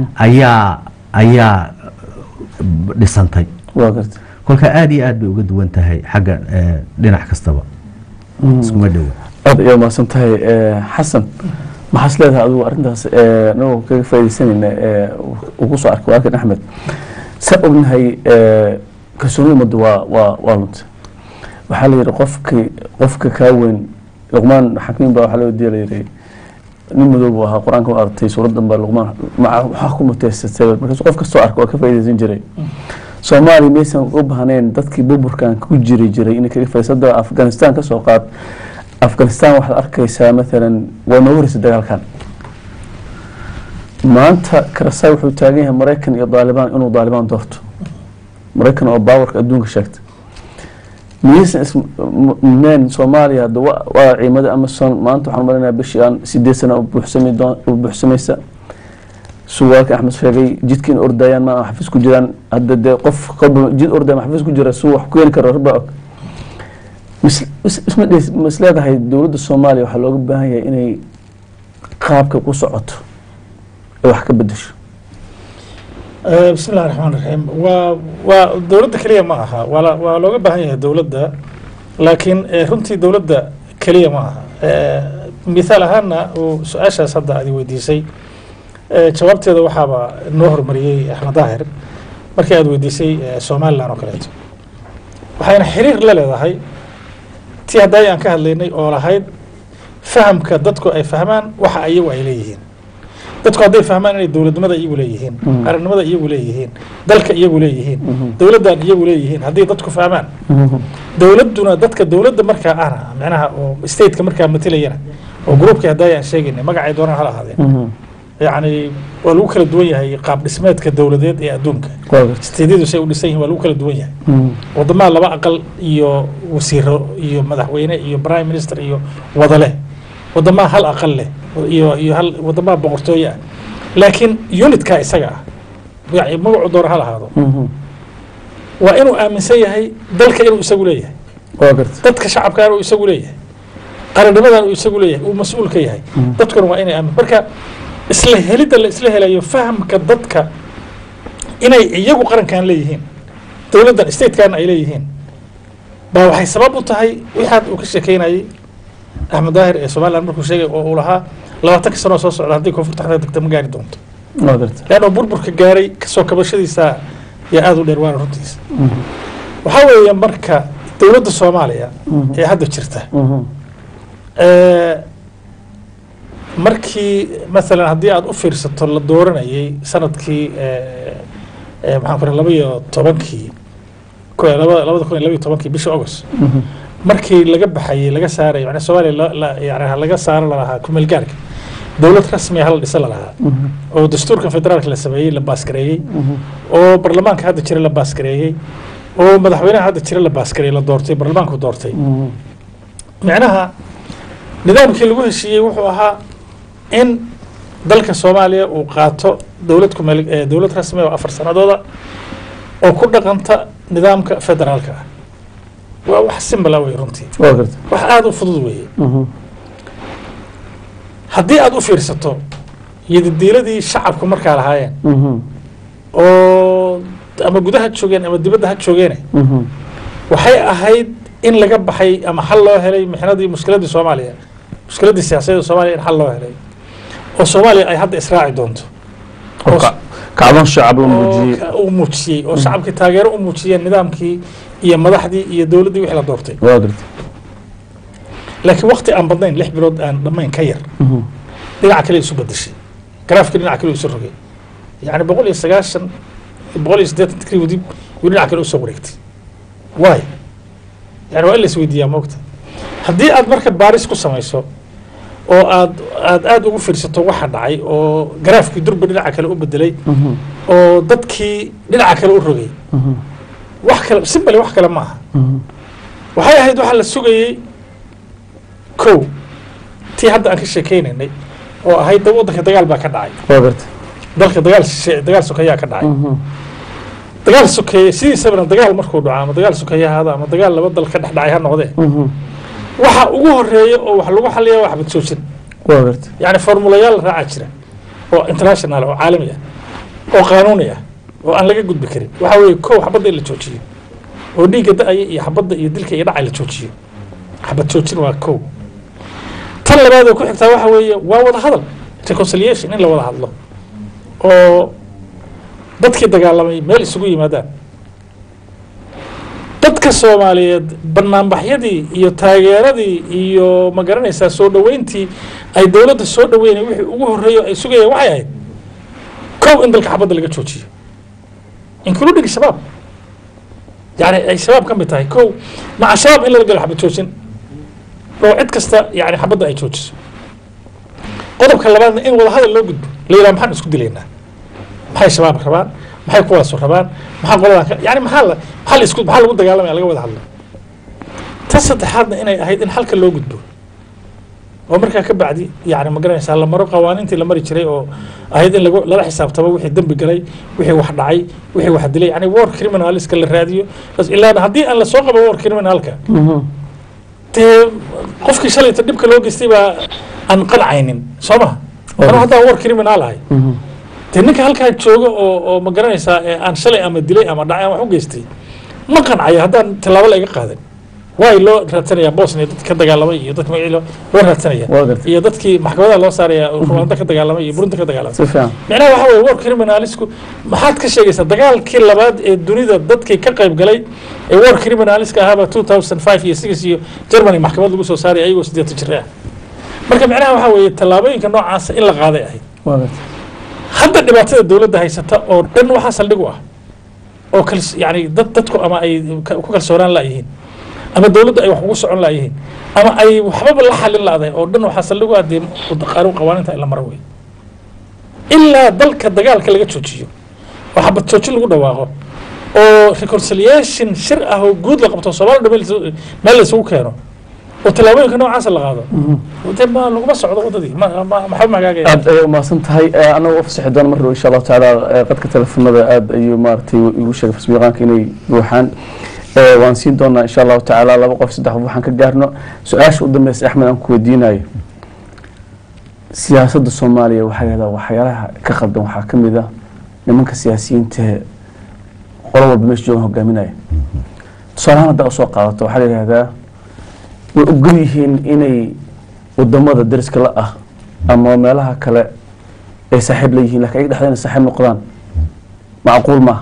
ayaa dhisantay kolka aad iyo aad bay uga duwan tahay xagga dhinac kastaba iskuma dhowa aad ayaa mahadsan tahay xasan maxaas leedahay adigu arrintaas nagoo kaga faaidaysanayna ugu soo arkay walaalkan axmed saa ognahay kalsoonida ummadda waa lunta waxaa la yidhi qofka kaa weyn luqmaan xakiim baa waxaa loo diya la yidhi nin madow buu ahaa qur-aanka u artay suuraddan baa luqmaan waxaa ku muteysatay markaas qof kastoo arka waa ka faaidaysan jiray soomaaliya maysan u baahnayn dadkii burburkan ku jiray inay kaga faa'iidsada afghanistan ka soo qaad afghanistan waxaad arkaysaa maalan waa noogu horeysay dagaalkan maanta karasaay wuxuu taagan yahay maraykan iyo daalibaan inuu daalibaan doorto maraykan oo baawarka adduunka sheegta miyaysan ismeen soomaaliya hadda waa ciidamada amason maanta waxaan marinayaa bishii aan 8 sano u buuxsamaysa suwaalka axmed sheegay jidka in ordayaan ma xafiis ku jiraan hadda dee qof kolba jid ordaya xafiis ku jira suu wax ku keeni karo rabaa is leedahay dowladda soomaaliya waxaa looga baahan yahay inay qaabka ku socoto ay wax ka bedesho بسم الله الرحمن الرحيم ودولة كلية معها ولا لوجا بهاي دولة لكن رنتي دولة كلية معها مثال هنا وسؤال صدق هذه وديسي جوابتي هذا وحابة نهر مريي أحمد ظاهر مركي هذا وديسي سومال لانو كليته وحين حرير لا هاي تي هداي أنك هالليني أو هاي فهم كدتكو أي فهمان وح أيوة إليهين dadku hadday fahmaan inay dowladnimada iyagu leeyihiin qarannimada iyagu leeyihiin dalka iyagu leeyihiin dowladdan iyagu leeyihiin hadday dadku fahmaan dowladduna dadka dowladda markaa ahna macnaha oo stateka markaa matalayana oo groupkii hadday aan sheegaynay magacay doonaan hala ahaadeen yacni waa lagu kala duwan yahay qaab dhismeedka dowladeed ee adduunka stateyadu say u dhisan yihiin waa lagu kala duwan yahay waddamaa laba aqal iyo wasiiro iyo madaxweyne iyo prime minister iyo wadale waddamaa hal aqal leh iyo hal waddamaa boqortooye ah laakiin unitka isaga ah yani magacu doona hal ahaado waa inuu aaminsan yahay dalka inuu isagu leeyahay dadka shacabka inuu isagu leeyahay qarannimadan uu isagu leeyahay uu mas-uul ka yahay dadkuna waa inay aamin marka isla helidda la isla helayo fahamka dadka inay iyagu qarankan leeyihiin dowladdan statekan ay leeyihiin baa waxay sabab u tahay wixaad uu ka sheekeynayay axmed daahir ee somaliland markuu sheegay oo uu lahaa 20 sano soo socda haddii koonfurta xagga degta ma gaari doonto leanno burburka gaaray kasoo kabashadiisa yaa aada u dheer waana runtiisa waxaa weeye marka dowladda soomaaliya ee hadda jirta markii maalan haddii aada u fiirsato la dooranayay sanadkii maxaan ku rahay 2012 bishii august markii laga baxayay laga saaray yani Soomaaliya yani laga saaro lahaa ku meel gaarka dawlad rasmi ah la dhisay lahaa oo dastuurka federaalka la sameeyay la baaskareeyay oo baarlamaanka hadda jira la baaskareeyay oo madaxweynaha hadda jira la baaskareeyay la doortay baarlamaanku doortay macnaha nidaamkii lagu heshiiyay wuxuu ahaa in dalka Soomaaliya uu qaato dawlad ku meel dawlad rasmi ah oo 4 sanadooda oo ku dhaqanta nidaamka federaalka ah waa wax simple ah way runtii wax aad u fudud weeye haddii aad u fiirsato yadidiiladii shacabku markaa lahaayeen oo ama gudaha joogeen ama dibadda ha joogeen waxay ahayd in laga baxay ama xal loo helay mixnadii mushkiladii Soomaaliya mushkiladii siyaasadeed Soomaaliya in xal loo helay oo Soomaaliya ay hadda israaci doonto kacban shacab uu muujiyay oo shacabkii taageero u muujiyeen nidaamkii iyo madaxdii iyo dawladdii wixii la doortay laakiin waqti aan badnayn 6 bilood aan dhamayn ka yar dhinaca kale isu bedeshay graafkii dhinaca kale isu rogay yani 190 180 wadib dhinaca kale isu wareegtay waay yani waa la isweydiiyaa moogta haddii aad marka baaris ku samayso oo aad ugu fiirsato waxa dhacay oo graafkii durba dhinaca kale u bedelay oo dadkii dhinaca kale u rogay wax kale simbali wax kale ma aha waxay ahayd waxaa la sugayey kow tii hadda aan ka sheekeynaynay oo ahayd waddanka dagaal baa ka dhacay waa garta dalka dagaal sokeeyaa ka dhacay dagaal sokeeye sidiisabana dagaal markuu dhaco ama dagaal sokeeye ahaada ama dagaal laba dal ka dhex dhacay ha noqdee waxa ugu horeeya oo wax lagu xaliya waa xabad joojin waa garta yani formulayaal raaca jira oo international oo caalami ah oo qaanuuni ah oo aan laga gudbi karin waxa weeye kow xabadda in la joojiyo oo dhiigga da-aya iyo xabadda iyo dilka iyo dhacay la joojiyo xabad joojin waa kow tan labaad oo ku xigtaa waxa weeye waa wada hadal reconciliation in la wada hadlo oo dadkii dagaalamay meel isugu yimaadaan dadka soomaaliyeed banaanbaxyadii iyo taageeradii iyo ma garanaysaa soo dhoweyntii ay dowladda soo dhoweynay wixii ugu horreeyo ay sugayeen waxay ahayd kow in dalka xabadda laga joojiyo including shabaab yani ay shabaab ka mid tahay kow maca shabaab in lala galo xabad joojin oo cid kasta yani xabadda ay joojiso qodobka labaadna in wada hadal loo gudbo la yidhaha maxaan isku dilaynaa maxay shabaab rabaan maxay kuwaasu rabaan maxaa qoladan yani maxaa lagu dagaalamaya laga wada hadlo ta saddexaadna inay ahayd in xalka loo gudbo oo markaa ka bacdi yani ma garanaysaa la maro qawaaniintii la mari jiray oo ahayd in lala xisaabtamo wixii dembi galay wixii wax dhacay wixii wax dilay yani war criminaliska la raadiyo ilaa haddii aan lasoo qabo war criminalka dee qofkii shalayta dhibka loo geystay baa aan qancaynin soo maha anuu haddaan war criminal ahay dee ninka halkaa jooga oo ma garanaysaa aan shalay ama dilay ama dhacay ama wax u geystay ma qancayo haddaan tallaabo la iga qaadan waay loo raadsanayaa bosnia dadki ka dagaalamay iyo dadki magacii loo raadsanaya iyo dadkii maxkamadaha loo saaraya ruwaanda ka dagaalamay iyo burundi ka dagaalamay micnaha waxa weye war criminalisku maxaad ka sheegaysaa dagaalkii labaad ee dunida dadkii ka qayb galay ee war criminaliska ahaaba 2005 iyo 6 iyo Germany maxkamad lagu soo saaray ayagoo 8 jir ah marka micnaha waxa weeye tallaabooyinka noocaas in la qaaday ahayd hadda dhibaatada dowladda haysata oo dhan waxaa saldhig u ah oo yani dadku ama ay ku kalsoonaan laayihiin ama dowladda ay wax ugu socon laayihiin ama ay waxbaba la xalin la'dahay oo dhan waxaa saldhig u ah dee qawaaniinta in la maro wey ilaa dalka dagaalka laga joojiyo oo xabad joojin lagu dhawaaqo oo reconciliation shir ah oo guud la qabto soomaalida meel la isugu keeno oo tallaabooyinka noocaasa la qaado ma laguma socdo waddadii maxaa magaagaya aad ayay umahadsan tahay annaga u fasaxi doona mar dhow insha allahu tacaala qadka telefoonada aad ayuu maaragtay igu sheegay fasbiiqaanka inay buuxaan waan siin doonaa insha allahu tacaala 2 qof 3 qof waxaan ka gaarno su-aasha u dambaysa axmed aan ku weydiinayo siyaasadda soomaaliya waxay yidhahdaa waxyaalaha ka qaldan waxaa ka mid ah nimanka siyaasiyiinta qolo walba meesha joogan hogaaminaya tusaalahaan haddaa usoo qaadato waxaa la yidhahdaa way ogol yihiin inay wadamada dariska la ah ama meelaha kale ay saaxiib la yihiin laakiin ay dhexdeen saaxiib noqdaan macquul maaha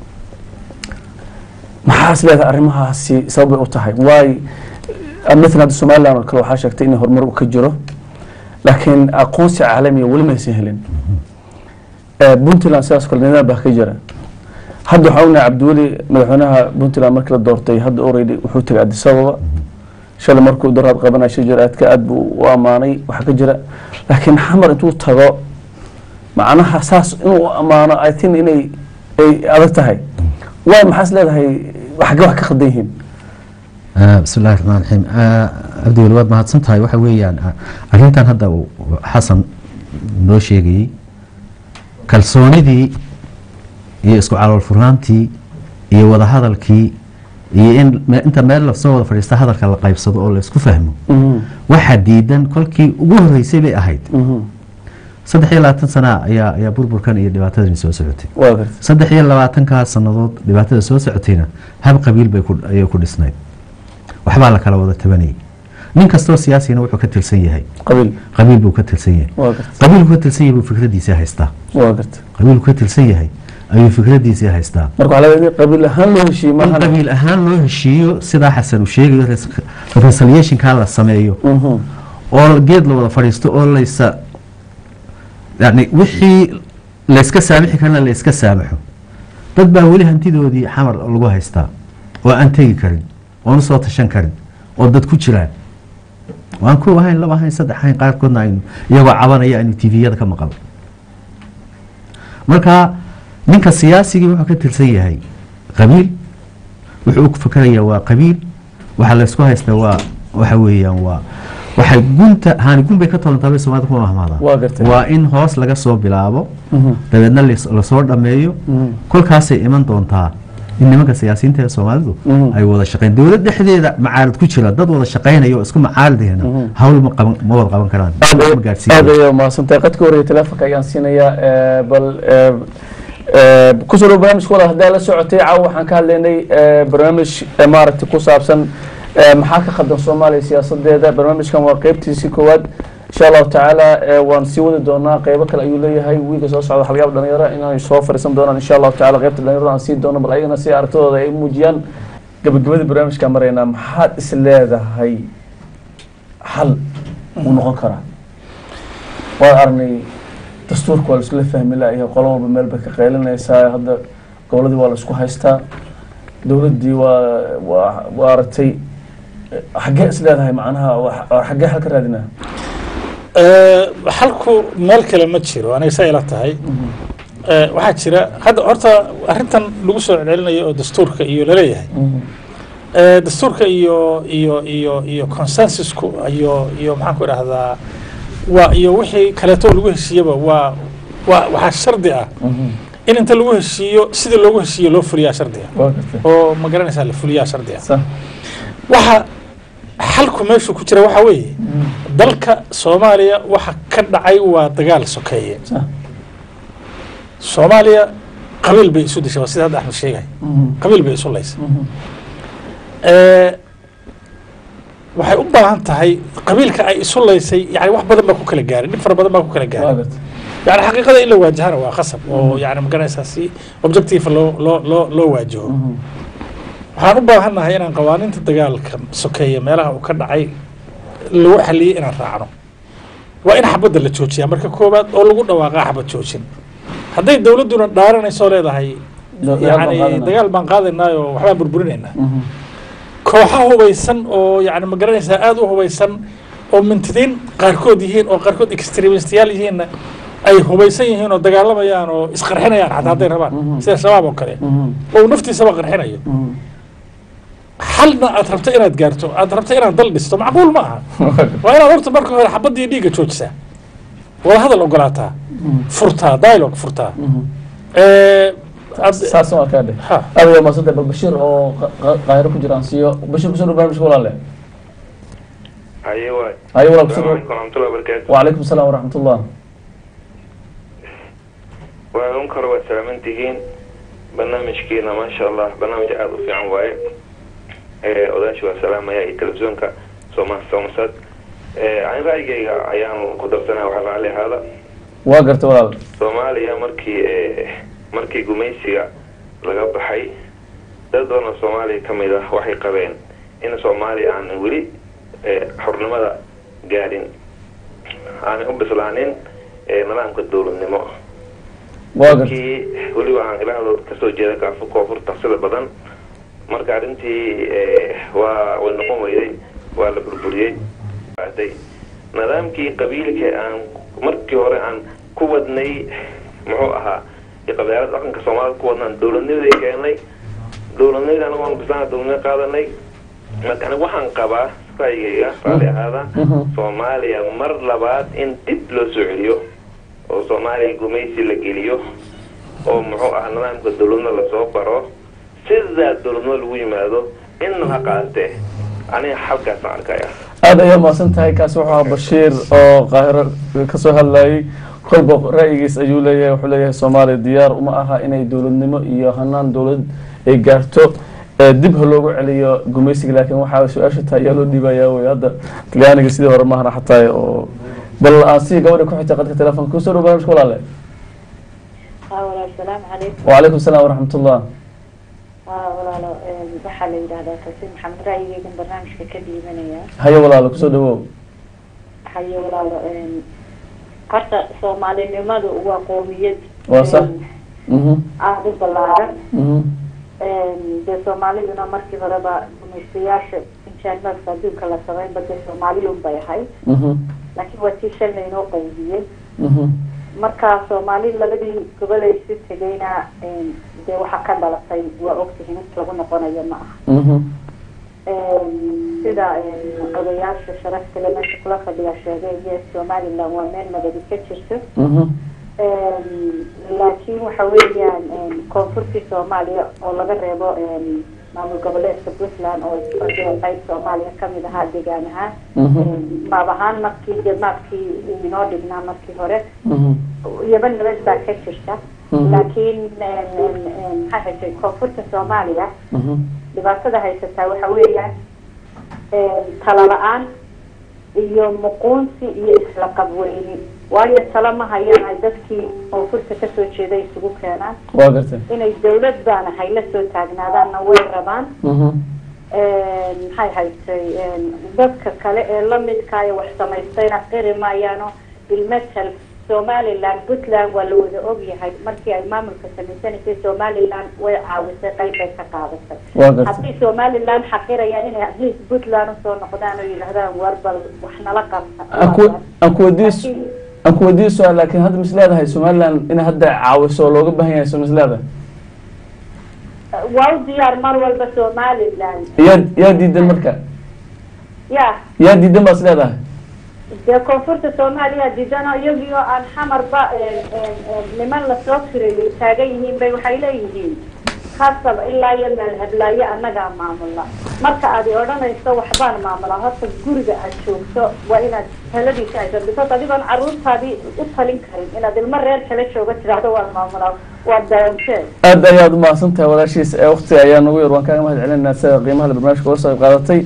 maxaas leedahay arrimahaasi sababay u tahay waay مثلا هذا سوماليلاند كله waxaa sheegtay in horumar uu ka jiro laakiin aqoonsi caalami wali ma aysan helin Puntland sidaas kale nidaam baa ka jira hadda waxauna Cabdiwali madaxweynaha Puntland markii la doortay hadda already wuxuu tagay Addis Ababa shalay markuu daraad qabanay shajaraadka aad buu u amaanay waxa ka jira laakiin xamar intuu tago macnaha saas inuu amaano I think inay adag tahay way maxaas leedahay wax ka khadayeen بسم الله الرحمن الرحيم أبدي الواد ما هتصنتها واحد ويان أرنتان هذا حسن نوشيجي كالسوني دي يسكو على الفرانتي يوضع هذا الكي إن أنت ما لف صور فريست هذا كالقيب صدق ولا يسكو فهمه وحديدا كل كي وجوه يسيب أحد صدق لا تنسنا يا بربر كان يدبات هذا نسوا سعتي صدق لا تنكا سنضود دبات هذا سوا سعتينا هم قبيل بيكون سنايب waxba la kala wada tabanay nin kasto siyaasina wuxuu ka tilsan yahay qabiil buu ka tilsan yahay qabiilku ka tilsan yahay fikradiisa haystaa qabiilku ka tilsan yahay ayuu fikradiisa haystaa marka waxa la qabiil ahaan loo heshiiyo ma qabiil ahaan loo heshiiyo sida xasan uu sheegayo reconciliation ka la sameeyo oo geed la wada fariisto oo laysa yani wixii la iska saamixi karna la iska saamaxo dad baa wali hantidoodii xamar lagu haystaa oo aan tagi karin oo soo tashan karin oo dad ku jiraan waan ku wahayn laba hayn saddex hayn qaar koodna aynu iyagoo cabanaya in TV-yada ka maqal marka ninka siyaasigii wuxuu ka tirsan yahay qabiil wuxuu ku fakarayaa waa qabiil waxa la isku haystaa waa waxa weeyaan waa waxay gunta haani gun bay ka tolantaabay Soomaalida kuma mahmaadaan waa in hoos laga soo bilaabo dabeedna la soo dhameeyo kolkaasay iman doontaa in nimanka siyaasiyiinta ee Soomaalidu ay wada shaqeyn dawlad dhexdeeda macaalid ku jira dad wada shaqeynaya oo isku macaalidayna hawl ma wada qaban karaan ma gaarsiin aad ma santay qadka hore telefoonka ayaan siinayaa bal kusoo barnaamijka wada hadaa la socotay caaw waxaan ka hadlaynay barnaamij maaragtay ku saabsan maxaa ka khaldan Soomaaliya siyaasadeeda barnaamijkan waa qaybtiisii koowaad insha Allah taala waan sii wadi doonaa qaybo kale ayuu leeyahay wiiga soo socda xalqab dhalinyaro inay soo fariisan doonaan insha Allah taala qaybta dhalinyarada aan sii doono bal ayagana si aragtooda ay muujiyaan gabagabada barnaamijka marayna maxaad is leedahay hal uu noqon karaa waa arnay dastuurku waa la isla fahmi lahayaa qolo walba meel bay ka qeylinaysaa hadda goboladii waa la isku haystaa dawladdii waa aragtay xaggee is leedahay macnaha xaggee xal ka raadinaa xalku meel kale ma jiro aniga saa ila tahay waxaa jira hadda horta arrintan lagu soo celcelinayo oo dastuurka iyo laleeyahay dastuurka iyo consensusku iyo maxaan ku idhahdaa waa iyo wixii kaleeto lagu heshiiyaba waxaa shardi ah in inta lagu heshiiyo sidii loogu heshiiyo loo fuliyaa shardi ah oo ma garanaysaa la fuliyaa shardi ah waxa xalku meeshu ku jira waxa weeye dalka Soomaaliya waxa ka dhacay waa dagaal sokeeye Soomaaliya qabiil bay isu dishay sida hadda Axmed sheegay qabiil bay isu leysay waxay u baahan tahay qabiilka ay isu leysay yani wax badan baa ku kala gaaray dhib fara badan baa ku kala gaaray يعني حقيقة إلا واجهنا وخصب ويعني مكان أساسي objective لو واجهه waxaan u baahanahay inaan qawaaniinta dagaalka sokeeya meelaha uu ka dhacay loo xaliyay inaan raacno waa in xabadda la joojiyaa marka koobaad oo lagu dhawaaqaa xabad joojin hadday dawladduna dhaaranayso leedahay yani dagaal baan qaadaynaa oo waxbaan burburinaynaa kooxo hubaysan oo yani ma garanaysaa aad u hubaysan oo mintidiin qaarkood yihiin oo qaarkood extremistiyaal yihiinna ay hubaysan yihiin oo dagaalamayaan oo isqarxinayaan xataa hadday rabaan sida shabaab oo kale oo naftiisaba qarxinayo حلنا أتربت إنا تجارتو أتربت إنا ضل دستو معقول معها وأنا قلت مركو حبضي ديجا تشوجسا ولا هذا اللي قلتها فرتا دايلوج فرتا ساسو كذا أبي يوم صدق بشير أو غيره كجرانسيو بشير بشير برامج ولا لا أيوة بشير وعليكم السلام ورحمة الله وأنكر وسلامتين برنامج كينا ما شاء الله برنامج عادو في عنواي odaashu waa salaamaya iyo telefisonka Soomaaliyeed aan raayigayga ayaan ku darsanaa waxa la leeyahay waa garta walaal Soomaaliya markii gumaysiga laga baxay dad badan oo Soomaaliya kamid ah waxay qabeen in Soomaaliya aan wali xornimada gaarin aan u bislaanin nidaamka dawladnimo waa garta wali waan ilaahdo ka soo jeeda koonfurta sida badan marka arintii waa noqon weyday waa la burburiyay baaday nidaamkii qabiilka aan markii hore aan ku wadnay muxuu ahaa qabiilada dhaqanka Soomaaliyeed ku wadnaan dawladnimada keenay dawladnimada aan bisaan dawladnimada qaadanay marka waxaan qabaa raayigayga faalihaada Soomaaliya mar labaad in dib loo soo celiyo oo Soomaaliya gumaysi la geliyo oo muxuu ahaa nidaamka dawladnimada la soo baro سيدا دولنا الويمادو إنها قاعدة أنا حبكة سانكايا هذا يوم ما سنتهاي كاسوحة بشير أو قاهرة كسوها اللي كل بق رئيس أجولية وحلية سومالي ديار وما أها إني دول النمو إياه هنان دولد إيجارتو دبه لوجو عليه جميسك لكن وحاول شو أشوف تيالو دبايا ويادا تلاقيني قصدي ورا مهنا حتى بل أنسي قولي كل حتى قد تلفون كسر وبرمج ولا لا السلام عليكم وعليكم السلام ورحمة الله walaalo waxaa la yidhaahdaa Kasim Maxamed raayigaygan barnaamijka ka dhiibanaya hayo walaalo kusoo dhawow hayo walaalo horta Soomaalinimadu waa qoomiyad waa sax aad u ballaaran dee Soomaaliduna markii horeba gumaystayaasha injaanadka adduunka la sameyn badda Soomaaliya un bay ahayd laakiin waa tii shan laynoo qaybiyey marka Soomaali labadii gobol ay si tagayna de waxa ka dhalatay waa ogtihiin in lagu noqonayo ma aha sida odayaasha sharafta leh meesha kula fadhiya sheegay Somaliland waa meel nabadi ka jirto laakiin waxa weeyaan koonfurta Soomaaliya oo laga reebo maamul goboleedka Puntland oo qayb Soomaaliya kamid ah deegaan ahaan maabahan markii jamaadkii inoo dhignaa markii hore yaban nabad baa ka jirta laakiin maxay koonfurta Soomaaliya dhibaatada haysata waxa weeyaan talo la'aan iyo muquunsi iyo isla qabweyni waayo talo ma hayaan dadkii koonfurta ka soo jeeday isugu keenaan waa gartay inay dawlad baana hay la soo taagnaadaanna way rabaan maxay haysay dadka kale ee la midka ay wax samaystayna qiri maayaano bilmetal Somaliland Puntland waa la wada ogyahay markii ay maamulka sameysanaysay Somaliland way caawisay qayb ay ka qaadatay haddii Somaliland xaqirayaan inay at least Puntland soo noqdaan oo yiraahdaan warbal wax nala qabta aan ku weydiin su'aal laakiin hadda misleedahay Somaliland in hadda caawiso looga baahan yahay Somaliland waa diyaar mar walba Somaliland yaa diidan marka yaa diidan baa isleedahay de koonfurta Soomaaliya diidana iyagoo aan xamarba niman la soo firay taagan yihiin bay waxay leeyihiin khasab ilaa meel hadlaayo annaga maamula marka aad odhanayso waxbaan maamula horta guriga aad joogto waa inaad taladiisa ay dadka adigoon caruurtaadii u talin karin inaad ilmo reer kale jooga tiraahdo waa maamula waa daawashay aad ayaad u mahadsantahay walaashiis waqti ayaa nagu yar waan kaaga mahad celinaa sida qiimaha barnaamijka oo soo qaadatay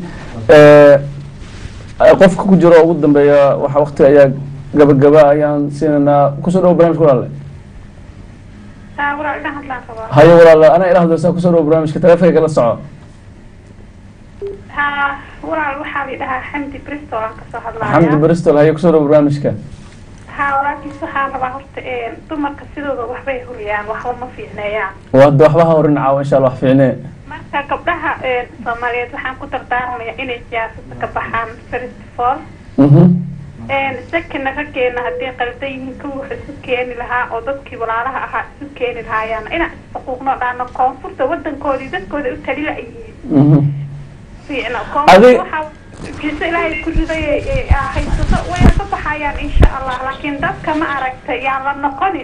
qofka ku jiro ugu dambeeya waxa waqti ayaa gabagaba ayaan siinanaa kusoo dhaw barnaamijka walaale hayo walaale ana ilaahdo saa kusoo dhaw barnaamijka taleefanka kala soco walaal waxaa la dhahaa Xamdi Bristol aan ka soo hadlayaa Xamdi Bristol hayo kusoo dhaw barnaamijka walaalkiis waxaa rabaa horta dumarka sidooda waxbay huriyaan waxba ma fiicneeyaan wada waxba ha horin caawa insha Allah wax fiicnee marka gabdhaha Soomaaliyeed waxaan ku dardaarmayaa inay siyaasadda ka baxaan first of all sakina rageena haddii qaldan yihiin kuwa wax isu keeni lahaa oo dadkii walaalaha ahaa isu keeni lahaayaan inaan xuquuqno dhaano koonfurta wadankoodii dadkooda u tali la'yihiin fiicna koonfurta waxaa ilaahay ku riday haysato way ka baxayaan insha Allah laakiin dadka ma aragtay yaan la noqonin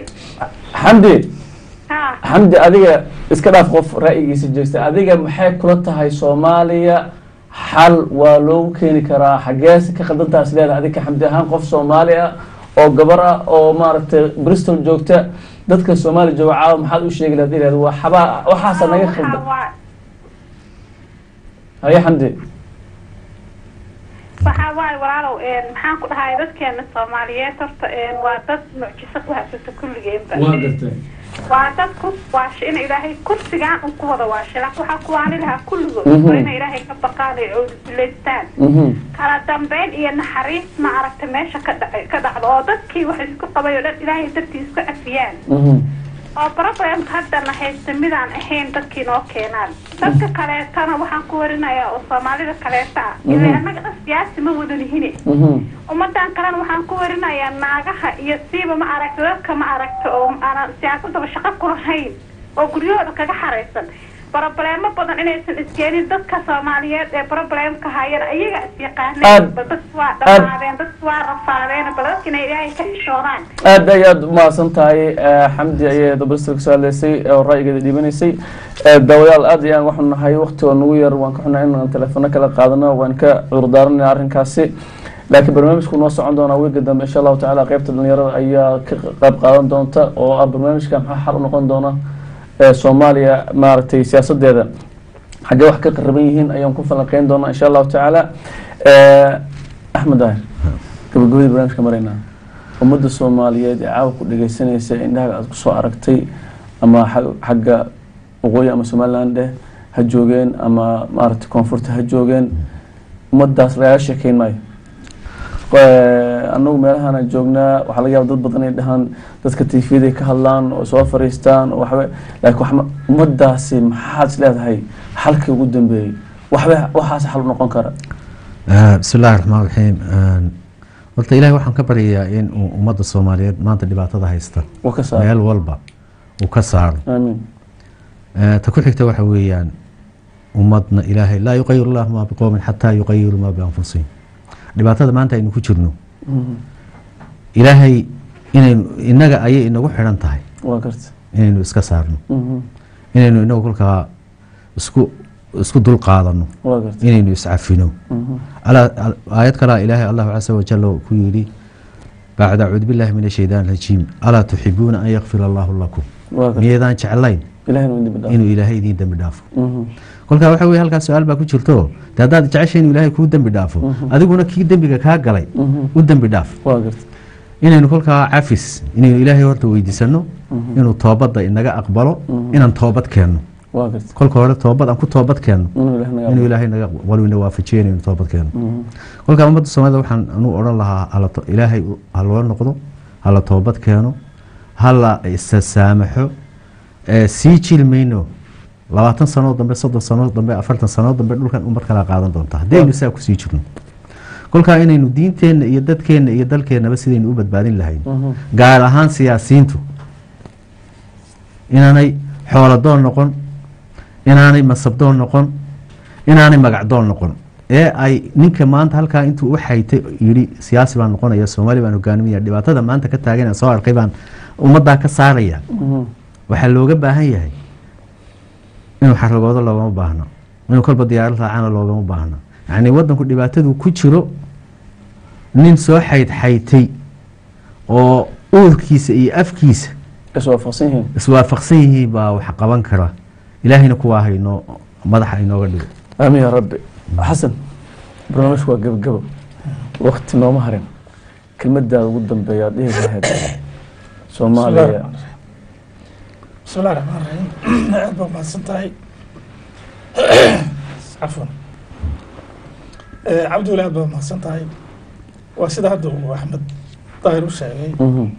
Xamdi adiga iska dhaaf qof ra'yigiisa jeesta adiga maxay kula tahay Soomaaliya xal waa loo keeni karaa xagees ka qadantaas leedahay adiga Xamdi ahaan qof Soomaali ah oo gabar ah oo maaragtay Bristol joogta dadka Soomaali jooga maxaad u sheegi lahayd ilaad waxaas naga khaldan haya Xamdi waxa waay walaalow maxaan ku dhahay dadkeena Soomaaliyeed horta waa dad mucjiso ku haysata kulligeedba waa gartay waa dad ku waash in ilaahay kursigaan uu ku wada waashila waxa ku waani lahaa kulligood in ilaahay ka baqaalay oo leestaan kala dambeyn iyo naxariis ma aragta meesha ka dhacdo oo dadkii wax isku qabay oo ilaahay dartiis ku afiyaan oo problem hadda la haysta midaan ahayn dadkii noo keenaan dadka kale tan waxaan ku warinayaa oo Soomaalida kale taa ilaa anaga siyaasi ma wada lihine umadan kale waxaan ku warinayaa naagaha iyo siiba ma aragto dadka ma aragto oo aan siyaasadda shaqo ku lahayn oo guryahooda kaga xareysan problemo badan inaysan iskeenin dadka Soomaaliyeed ee problemka hayaan ayaga yaqaaneen dad waa dhamaadeen dad waa rafaadeen baladkina ilaahay ka xishoodaan aad ayaad u mahadsantahay Xamdi ayaad Bristol saaleysay oo ra'yigeeda dhiibanaysay dawadaal aad ayaan waxaan nahay waqti oo nagu yar waan ka xunahay inaan telefoon kala qaadano waan ka cudurdaaranay arrinkaasi laakiin barnaamijku noo socon doona week dambe insha Allah ta'ala qaybta dhalinyarada ayaa ka qayb qaadan doonta oo barnaamijka maxaa xal u noqon doona Soomaaliya maartay siyaasadeeda xagee wax ka qaraban yihiin ayaan ku falanqeyn doona insha Allah ta'ala Ahmed Daahir gabagabadii barnaamijka marayna ummadda Soomaaliyeed ee caawa ku dhageysanaysa indhaha aad ku soo aragtay ama xagga waqooyi ama Somaliland ha joogeen ama maartay koonfurta ha joogeen ummadaas laga sheekeyn maayo anagu meelahan joognaa waxa laga yaabaa dad badan ay dhahaan dadka TV-da ka hadlaan oo soo fariistaan oo waxba laakiin ummadaasi maxaad leedahay xalkii ugu dambeeyay waxaas xal noqon kara bismillaahi raxmaani raxiim horta ilaahay waxaan ka baryayaa in uu ummadda soomaaliyeed maanta dhibaatada haysta وكسر meel walba uu ka saaro آمين ta ku xigta waxa weeyaan ummadna ilaahay laa yuqayiru llahu maa biqowmin xataa yuqayiru maa bianfusihim dhibaatada maanta aynu ku jirno ilaahay inaynu inaga ayay inagu xidhan tahay وكرت inaynu iska saarno inaynu inagu kolkaa isku dul qaadano وكرت inaynu iscafino aayad kalaa ilaahay allahu casa wajal ku yidhi bacda acuudu billahi min ashaytaan rajiim alaa tuxibuuna an yakfira allahu lakum وكرت miyaydaan jeclayn إلهي من دبنا inuu ilaahay idiin dembi dhaafo kolkaa waxa weye halkaas su-aal baa ku jirto de haddaad jeceshay inuu ilaahay kuu dembi dhaafo adiguna kii dembiga kaa galay u dembi dhaaf وكرت inaynu kolkaa cafis inaynu ilaahay horta weydiisano inuu toobadda inaga aqbalo inaan toobad keenno وكرت kolka hore toobad aan ku toobad keenno إنه إلهنا inuu ilaahay naga aqbalo ina waafajiyo inaynu toobad keenno kolkaa ummadda soomaalida waxaan anu odhan lahaa ilaahay ha loo noqdo ha la toobad keeno ha la isasaamaxo sii jilmayno 20 sanood dambe 30 sanood dambe 40 sanood dambe dhulkan ummad kala qaadan doonta haddaynu saa ku sii jirno kolkaa inaynu diinteenna iyo dadkeenna iyo dalkeennaba sidaynu u badbaadin lahayn gaar ahaan siyaasiyiintu inaanay xooladoon noqon inaanay masabdoon noqon inaanay magacdoon noqon ee ay ninka maanta halkaa intuu u xaytay yidhi siyaasi baan noqonaya soomaali baan hogaaminaya dhibaatada maanta ka taagan soo arkay baan ummaddaa ka saaraya waxaa looga baahan yahay inuu xaragoodo loogama baahno inuu kolba diyaarad raacana loogama baahno yacni waddanku dhibaatadu ku jiro nin soo xaytay oo uurkiisa iyo afkiisa iswaafaqsan iswaafaqsan yihiin baa wax qaban kara ilaahayna kuwaa hayno madaxa inooga dhigo آمين يا ربي حسن برنامج waa gabagabo waqti nooma harin kelmadaada ugu dambeeya dhihi lahayd Soomaaliya بسم الله الرحمن الرحيم aad baa mahadsan tahay cafwan cabdiweli aad baa mahadsan tahay waa sida hadda uu axmed daahir u sheegay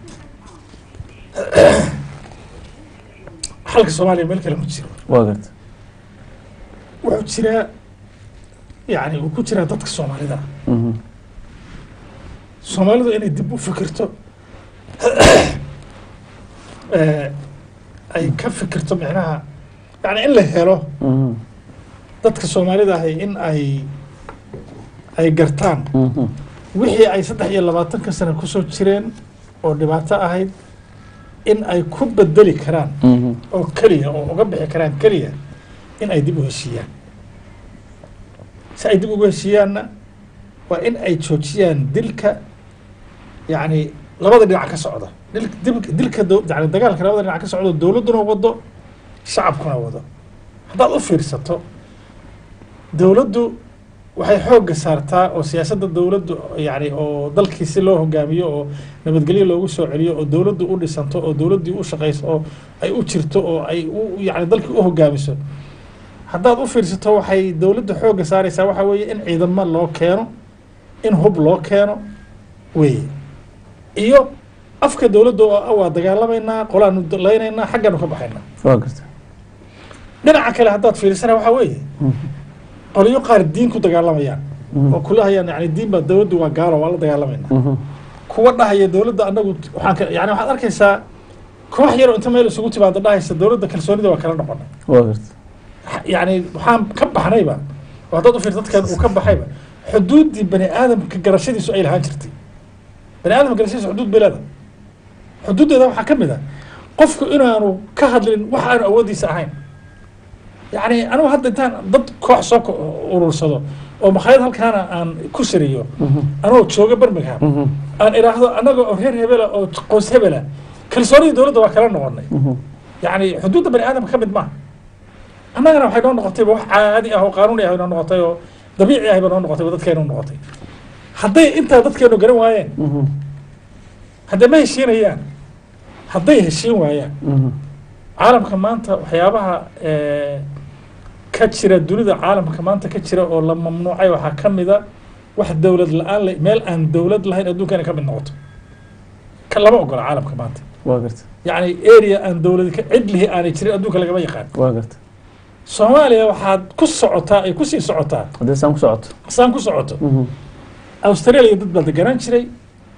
xalka soomaaliya meel kale ma jiro وكرت wuxuu jiraa yani uu ku jiraa dadka soomaalida soomaalidu inay dib u fikirto ay ka fikirto micnaha yani in la helo dadka soomaalida ahay in ay gartaan wixii ay 23 sano kusoo jireen oo dhibaato ahayd in ay ku bedeli karaan oo keliya oo uga bixi karaan keliya in ay dib u heshiiyaan si ay dib ugu heshiiyaanna waa in ay joojiyaan dilka yani labada dhinac ka socda dilka yani dagaalka labada dhinac ka socdo dowladduna wado shacabkuna wado haddaad u fiirsato dowladdu waxay xoogga saartaa oo siyaasadda dowladdu yani oo dalkii si loo hogaamiyo oo nabadgelyo loogu soo celiyo oo dowladdu u dhisanto oo dowladdii u shaqayso oo ay u jirto oo ay yani dalkii u hogaamiso haddaad u fiirsato waxay dowladda xoogga saaraysaa waxaa weeye in ciidamo loo keeno in hub loo keeno weeye iyo afka dowladda oo waa dagaalamaynaa qolaanu laynaynaa xaggaanu ka baxaynaa وكرت dhinaca kale haddaad fiirsana waxaa weeye qolyo qaar diin ku dagaalamayaan oo kula hayaan yani diin baa dowladdu waa gaalo waa la dagaalamaynaa kuwa dhahaya dowladda anagu yani waxaad arkaysaa koox yaroo inta meel isugu timaado dhahaysa dowladda kalsoonida waa kala noqonay وكرت يعني waxaan ka baxnayba waa dad u fiirsa dadkan uu ka baxayba xuduuddii bani aadamka garashadiisu ay lahaan jirtay bani aadamka garashadiisu xuduud bay leedahay xuduuddeeda waxaa ka mid ah qofku inaanu ka hadlin wax aanu awoodiisa ahayn yani anugu hadda intaan dad koox soo urursado oo makhaayad halkaana aan ku sariyo anoo jooga Birmingham aan iraahdo anaga oo reer hebela oo qoys hebela kalsoonida dowladda waa kala noqonay yani xuduudda bani aadamka ka mid maaha annagana waxay noo noqotay wax caadi ah oo qaanuuni ah noo noqotay oo dabiici ah noo noqotay dadkeenu noqotay hadday intaa dadkeenu garan waayeen hadday ma heshiinayaan hadday heshiin waayaan caalamka maanta waxyaabaha ka jira dunida caalamka maanta ka jira oo la mamnuucay waxaa ka mida wax dowlad la-aan meel aan dowlad lahayn adduunkana ka mid noqoto ka lama ogola caalamka maanta وكرت يعني area aan dowlad ka cid lihi aanay jirin adduunka lagama yaqaan وكرت Soomaaliya waxaad ku socotaa ay ku sii socotaa hadda saan ku socoto saan ku socoto Australia dad baa deganaan jiray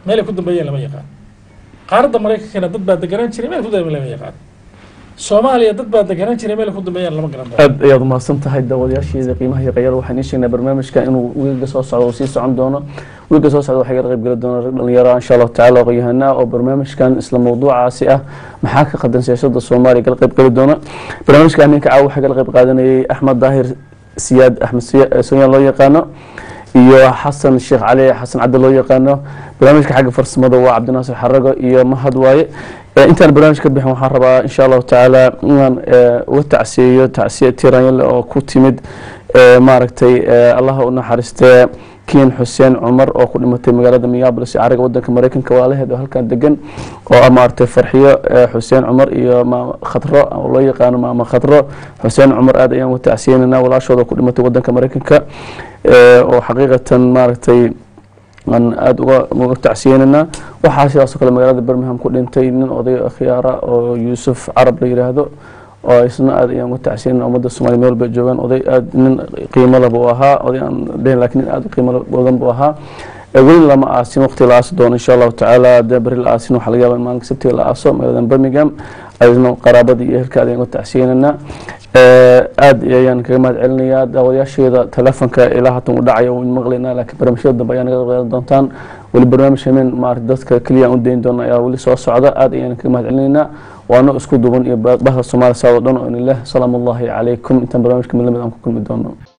meelay ku dambeeyeen lama yaqaan qaaradda maraykankana dad baa deganaan jiray meel ku dambeeyeen lama yaqaan soomaaliya dad baa deganaan jiray meel ku dambeeyeen lama garan aad ayaad umahadsan tahay daawadayaasheeda qiimaha iyo qayaal waxaan sheegnaa barnaamijka inuu wiilka soo socdo oo sii socon doono wiilka soo socda waxay ka qayb gali doona rag dhalinyaro insha Allah taala oo yahana oo barnaamijkan isla mawduucaasi ah maxaa ka qadan siyaasadda Soomaaliya ka qayb gali doona barnaamijka ninka caaw waxa ka qayb qaadanayay Axmed Daahir Siyaad Axmed Siyaad loo yaqaano iyo Xasan Sheekh Cali Xasan Cabdi loo yaqaano barnaamijka xagga farsamada waa Cabdinaasir Xarago iyo Mahad Waaye intaan barnaamijka bixin waxaan rabaa insha Allah taala inaan uga tacsiyo tiiraan oo ku timid maaragtay Allah u naxariistay kiin Xuseen Cumar oo ku dhimatay magaalada Minneapolis cariga wadanka Mareykanka walaalaheed oo halkan degan oo maaragtay farxiyo Xuseen Cumar iyo Khadro oo loo yaqaan maama Khadro Xuseen Cumar aad ayaan u tacsiyeynaa walaashooda ku dhimatay wadanka Mareykanka oo xaqiiqatan maaragtay aan aad uga tacsiyeynaa waxa sidaas kale magaalada Birmingham ku dhintay nin oday khiyaara oo Yuusuf Carab la yiraahdo oo isna aad ayaan uga tacsiyeynaa ummadda Soomaaliyeed meel bay joogaan oday aad nin qiimo leh buu ahaa oday aan dheyn laakiin aad qiimo badan buu ahaa weli lama aasin waqti la aasi doono insha Allah taala dabri la aasin waxa laga yaabaa maalinka Sabtida la aaso magaalada Birmingham ayna qaraabada iyo ehelka ayaan uga tacsiyeynaa aad ayaan kaga mahad celinayaa daawadayaasheeda telefoonka ilaa hatan u dhacay oo maqlaynaa laakiin barnaamijyada dambe ayaan naga qeyb doontaan wali barnaamij hameen maartay dadka kaliya u deyn doona ayaa wali soo socda aad ayaan kaga mahad celinaynaa waana isku duuban iyo bahda Soomaaliya saado dhan oo in ilaahay salaamu alayhi calaykum inta barnaamijka mid lamid aan ku kulmi doono